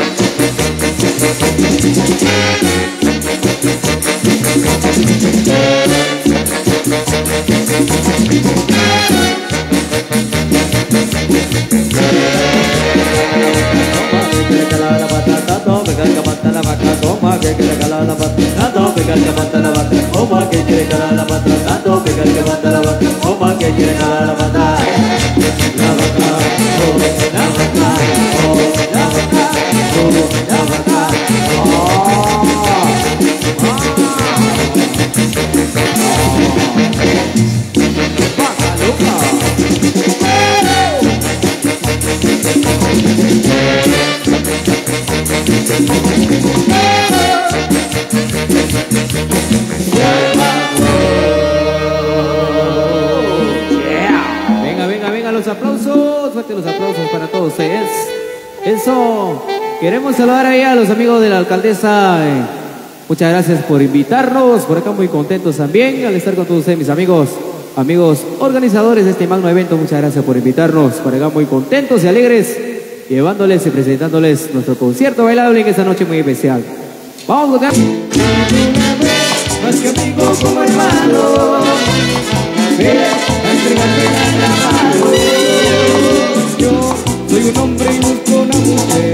C: Eso, queremos saludar ahí a los amigos de la alcaldesa. Eh, muchas gracias por invitarnos, por acá muy contentos también al estar con todos ustedes, mis amigos, amigos organizadores de este magno evento. Muchas gracias por invitarnos, por acá muy contentos y alegres, llevándoles y presentándoles nuestro concierto bailable en esta noche muy especial. Vamos a
B: más que amigo como hermano, ven a entregarte la mano. Yo soy un hombre y busco una mujer,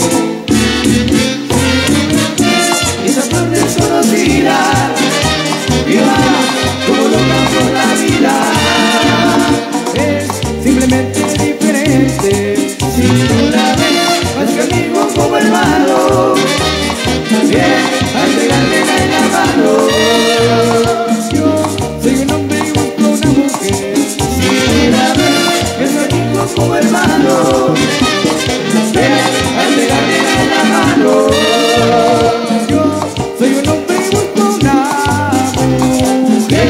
B: esa flor desconocida, viva como loca por la vida. Es simplemente diferente, si tú la ves, más que amigo como hermano, también a entregarle la mano. Yo soy un hombre y busco una mujer, si tú la ves, es amigo como hermano, a entregarle la mano. Yo soy un hombre y busco una mujer.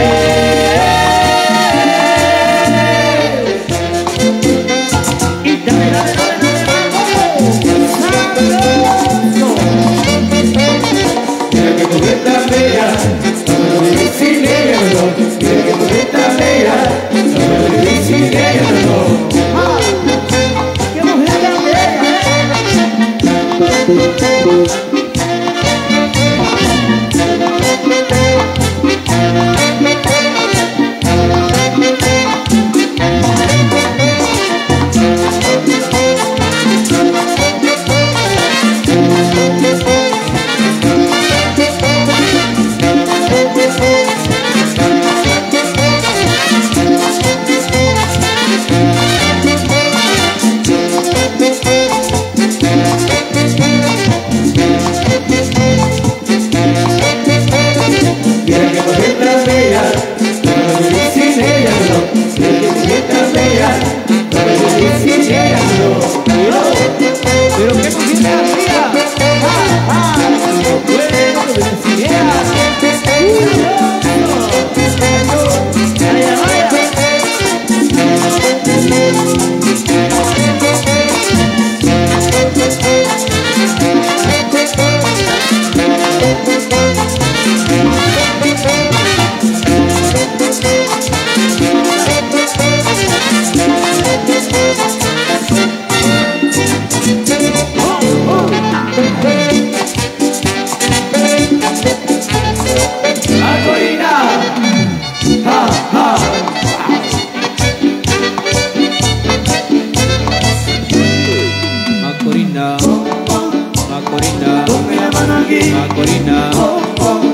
B: Y dame, dame, dame, dame, mira que mujer tan bella, no puedo vivir sin ella, no. Mira que mujer tan bella, no puedo vivir sin ella, no. ¡Qué mujer tan bella! Macorina,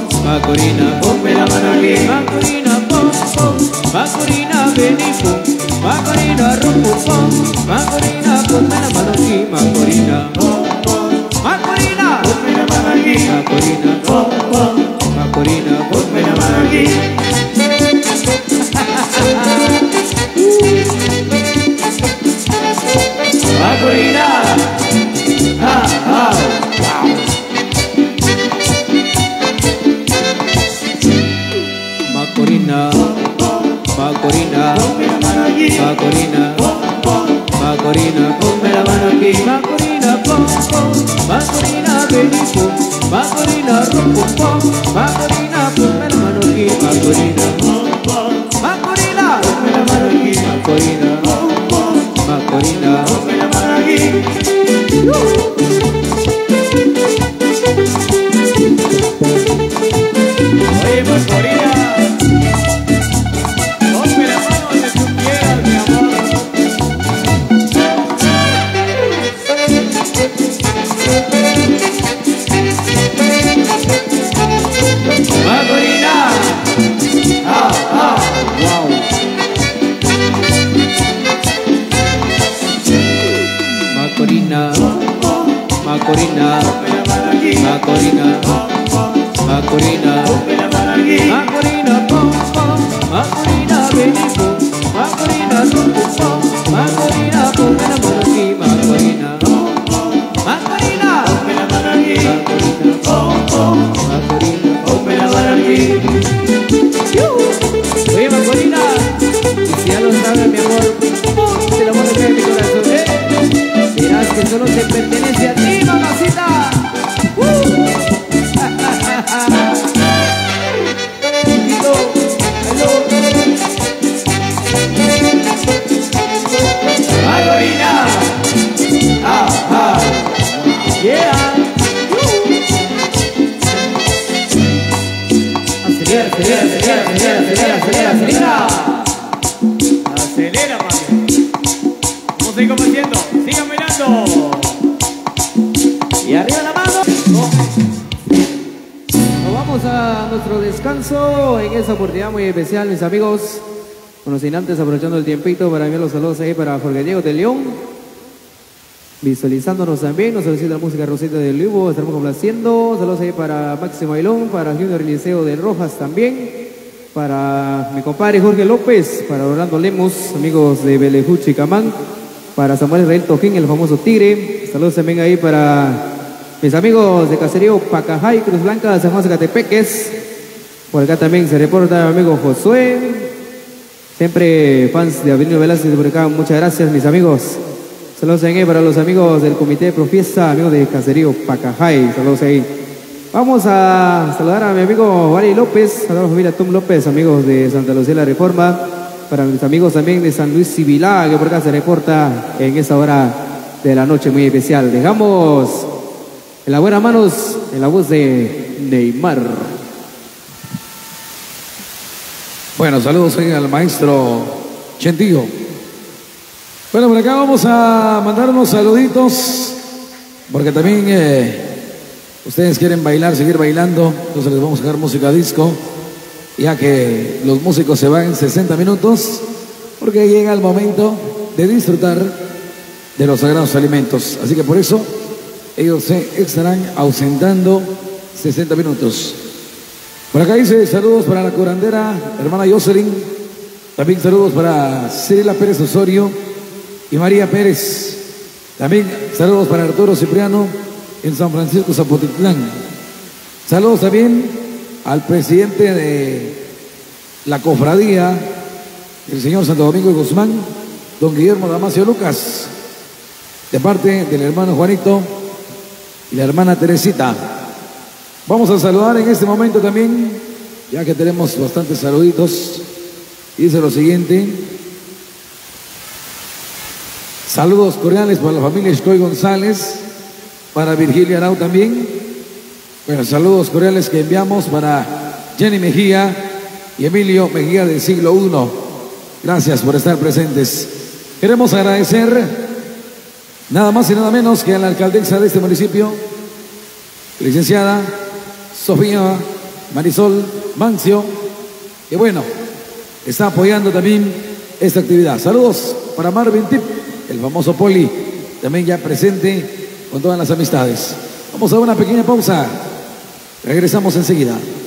B: Macorina, ponme la mano aquí. Macorina, pom, pom, Macorina, ven y pum.
A: Macorina, rumpupom, Macorina, ponme la mano aquí, Macorina. Macorina, ponme la mano aquí, Macorina. Macorina, ponme la mano aquí. Macorina, ah, ah, wow. Macorina, Macorina, Macorina, Macorina, ponme la mano aquí. Macorina, pom, pom, Macorina, ven y pum, Macorina, rum, pum, pom, Macorina, ponme la mano aquí. Macorina, Macorina, ponme la mano aquí. Macorina, Macorina, ponme la mano aquí. Oye, Macorina, ponme la mano donde tú quieras, mi amor. Macorina, ah, ah, wow. Macorina, Macorina, Macorina, Macorina, Macorina, pom, pom, Macorina, ven y pum, Macorina, rum, pum, pom, Macorina, ponme la mano aquí, Macorina. Macorina, ponme la mano aquí, Macorina, pom, pom, Macorina, ponme la mano aquí. Oye, Macorina, y si ya lo sabes, mi amor, ponte la mano aquí en mi corazón, ¿eh? Verás que solo te pertenece a ti, mamacita. Macorina, ah, ah, yeah. Acelera, acelera, acelera, acelera, acelera, acelera, acelera. Acelera, mami. Vamos a ir compartiendo. Sigan bailando. Y arriba la mano. Nos vamos a nuestro descanso en esa oportunidad muy especial, mis amigos. Bueno, sin antes, aprovechando el tiempito para enviar los saludos ahí para Jorge Diego de León. Visualizándonos también, nos solicita la música Rosita del Lugo, estaremos complaciendo. Saludos ahí para Máximo Ailón, para Junior Liceo de Rojas también. Para mi compadre Jorge López, para Orlando Lemos, amigos de Belejuchi Camán. Para Samuel Israel Tojín, el famoso Tigre. Saludos también ahí para mis amigos de Caserío Pacajay, Cruz Blanca, San Juan Zacatepeques. Por acá también se reporta mi amigo Josué. Siempre fans de Avenida Velázquez por acá, muchas gracias mis amigos. Saludos ahí para los amigos del Comité de Profiesta, amigos de Caserío Pacajay, saludos ahí. Vamos a saludar a mi amigo Vali López, a la familia Tom López, amigos de Santa Lucía la Reforma, para mis amigos también de San Luis Civilá, que por acá se reporta en esta hora de la noche muy especial. Dejamos en las buenas manos en la voz de Neymar.
D: Bueno, saludos ahí al maestro Chentillo. Bueno, por acá vamos a mandar unos saluditos, porque también eh, ustedes quieren bailar, seguir bailando, entonces les vamos a dejar música disco, ya que los músicos se van en sesenta minutos, porque llega el momento de disfrutar de los sagrados alimentos. Así que por eso ellos se estarán ausentando sesenta minutos. Por acá dice saludos para la curandera, hermana Jocelyn. También saludos para Cirila Pérez Osorio y María Pérez. También saludos para Arturo Cipriano en San Francisco Zapotitlán. Saludos también al presidente de la cofradía, el señor Santo Domingo de Guzmán, don Guillermo Damasio Lucas, de parte del hermano Juanito y la hermana Teresita. Vamos a saludar en este momento también, ya que tenemos bastantes saluditos. Dice lo siguiente: saludos cordiales para la familia Escoy González, para Virgilia Arau también. Bueno, saludos cordiales que enviamos para Jenny Mejía y Emilio Mejía del siglo uno. Gracias por estar presentes. Queremos agradecer nada más y nada menos que a la alcaldesa de este municipio, licenciada Sofía Marisol Mancio, que bueno, está apoyando también esta actividad. Saludos para Marvin Tip, el famoso Poli, también ya presente con todas las amistades. Vamos a una pequeña pausa. Regresamos enseguida.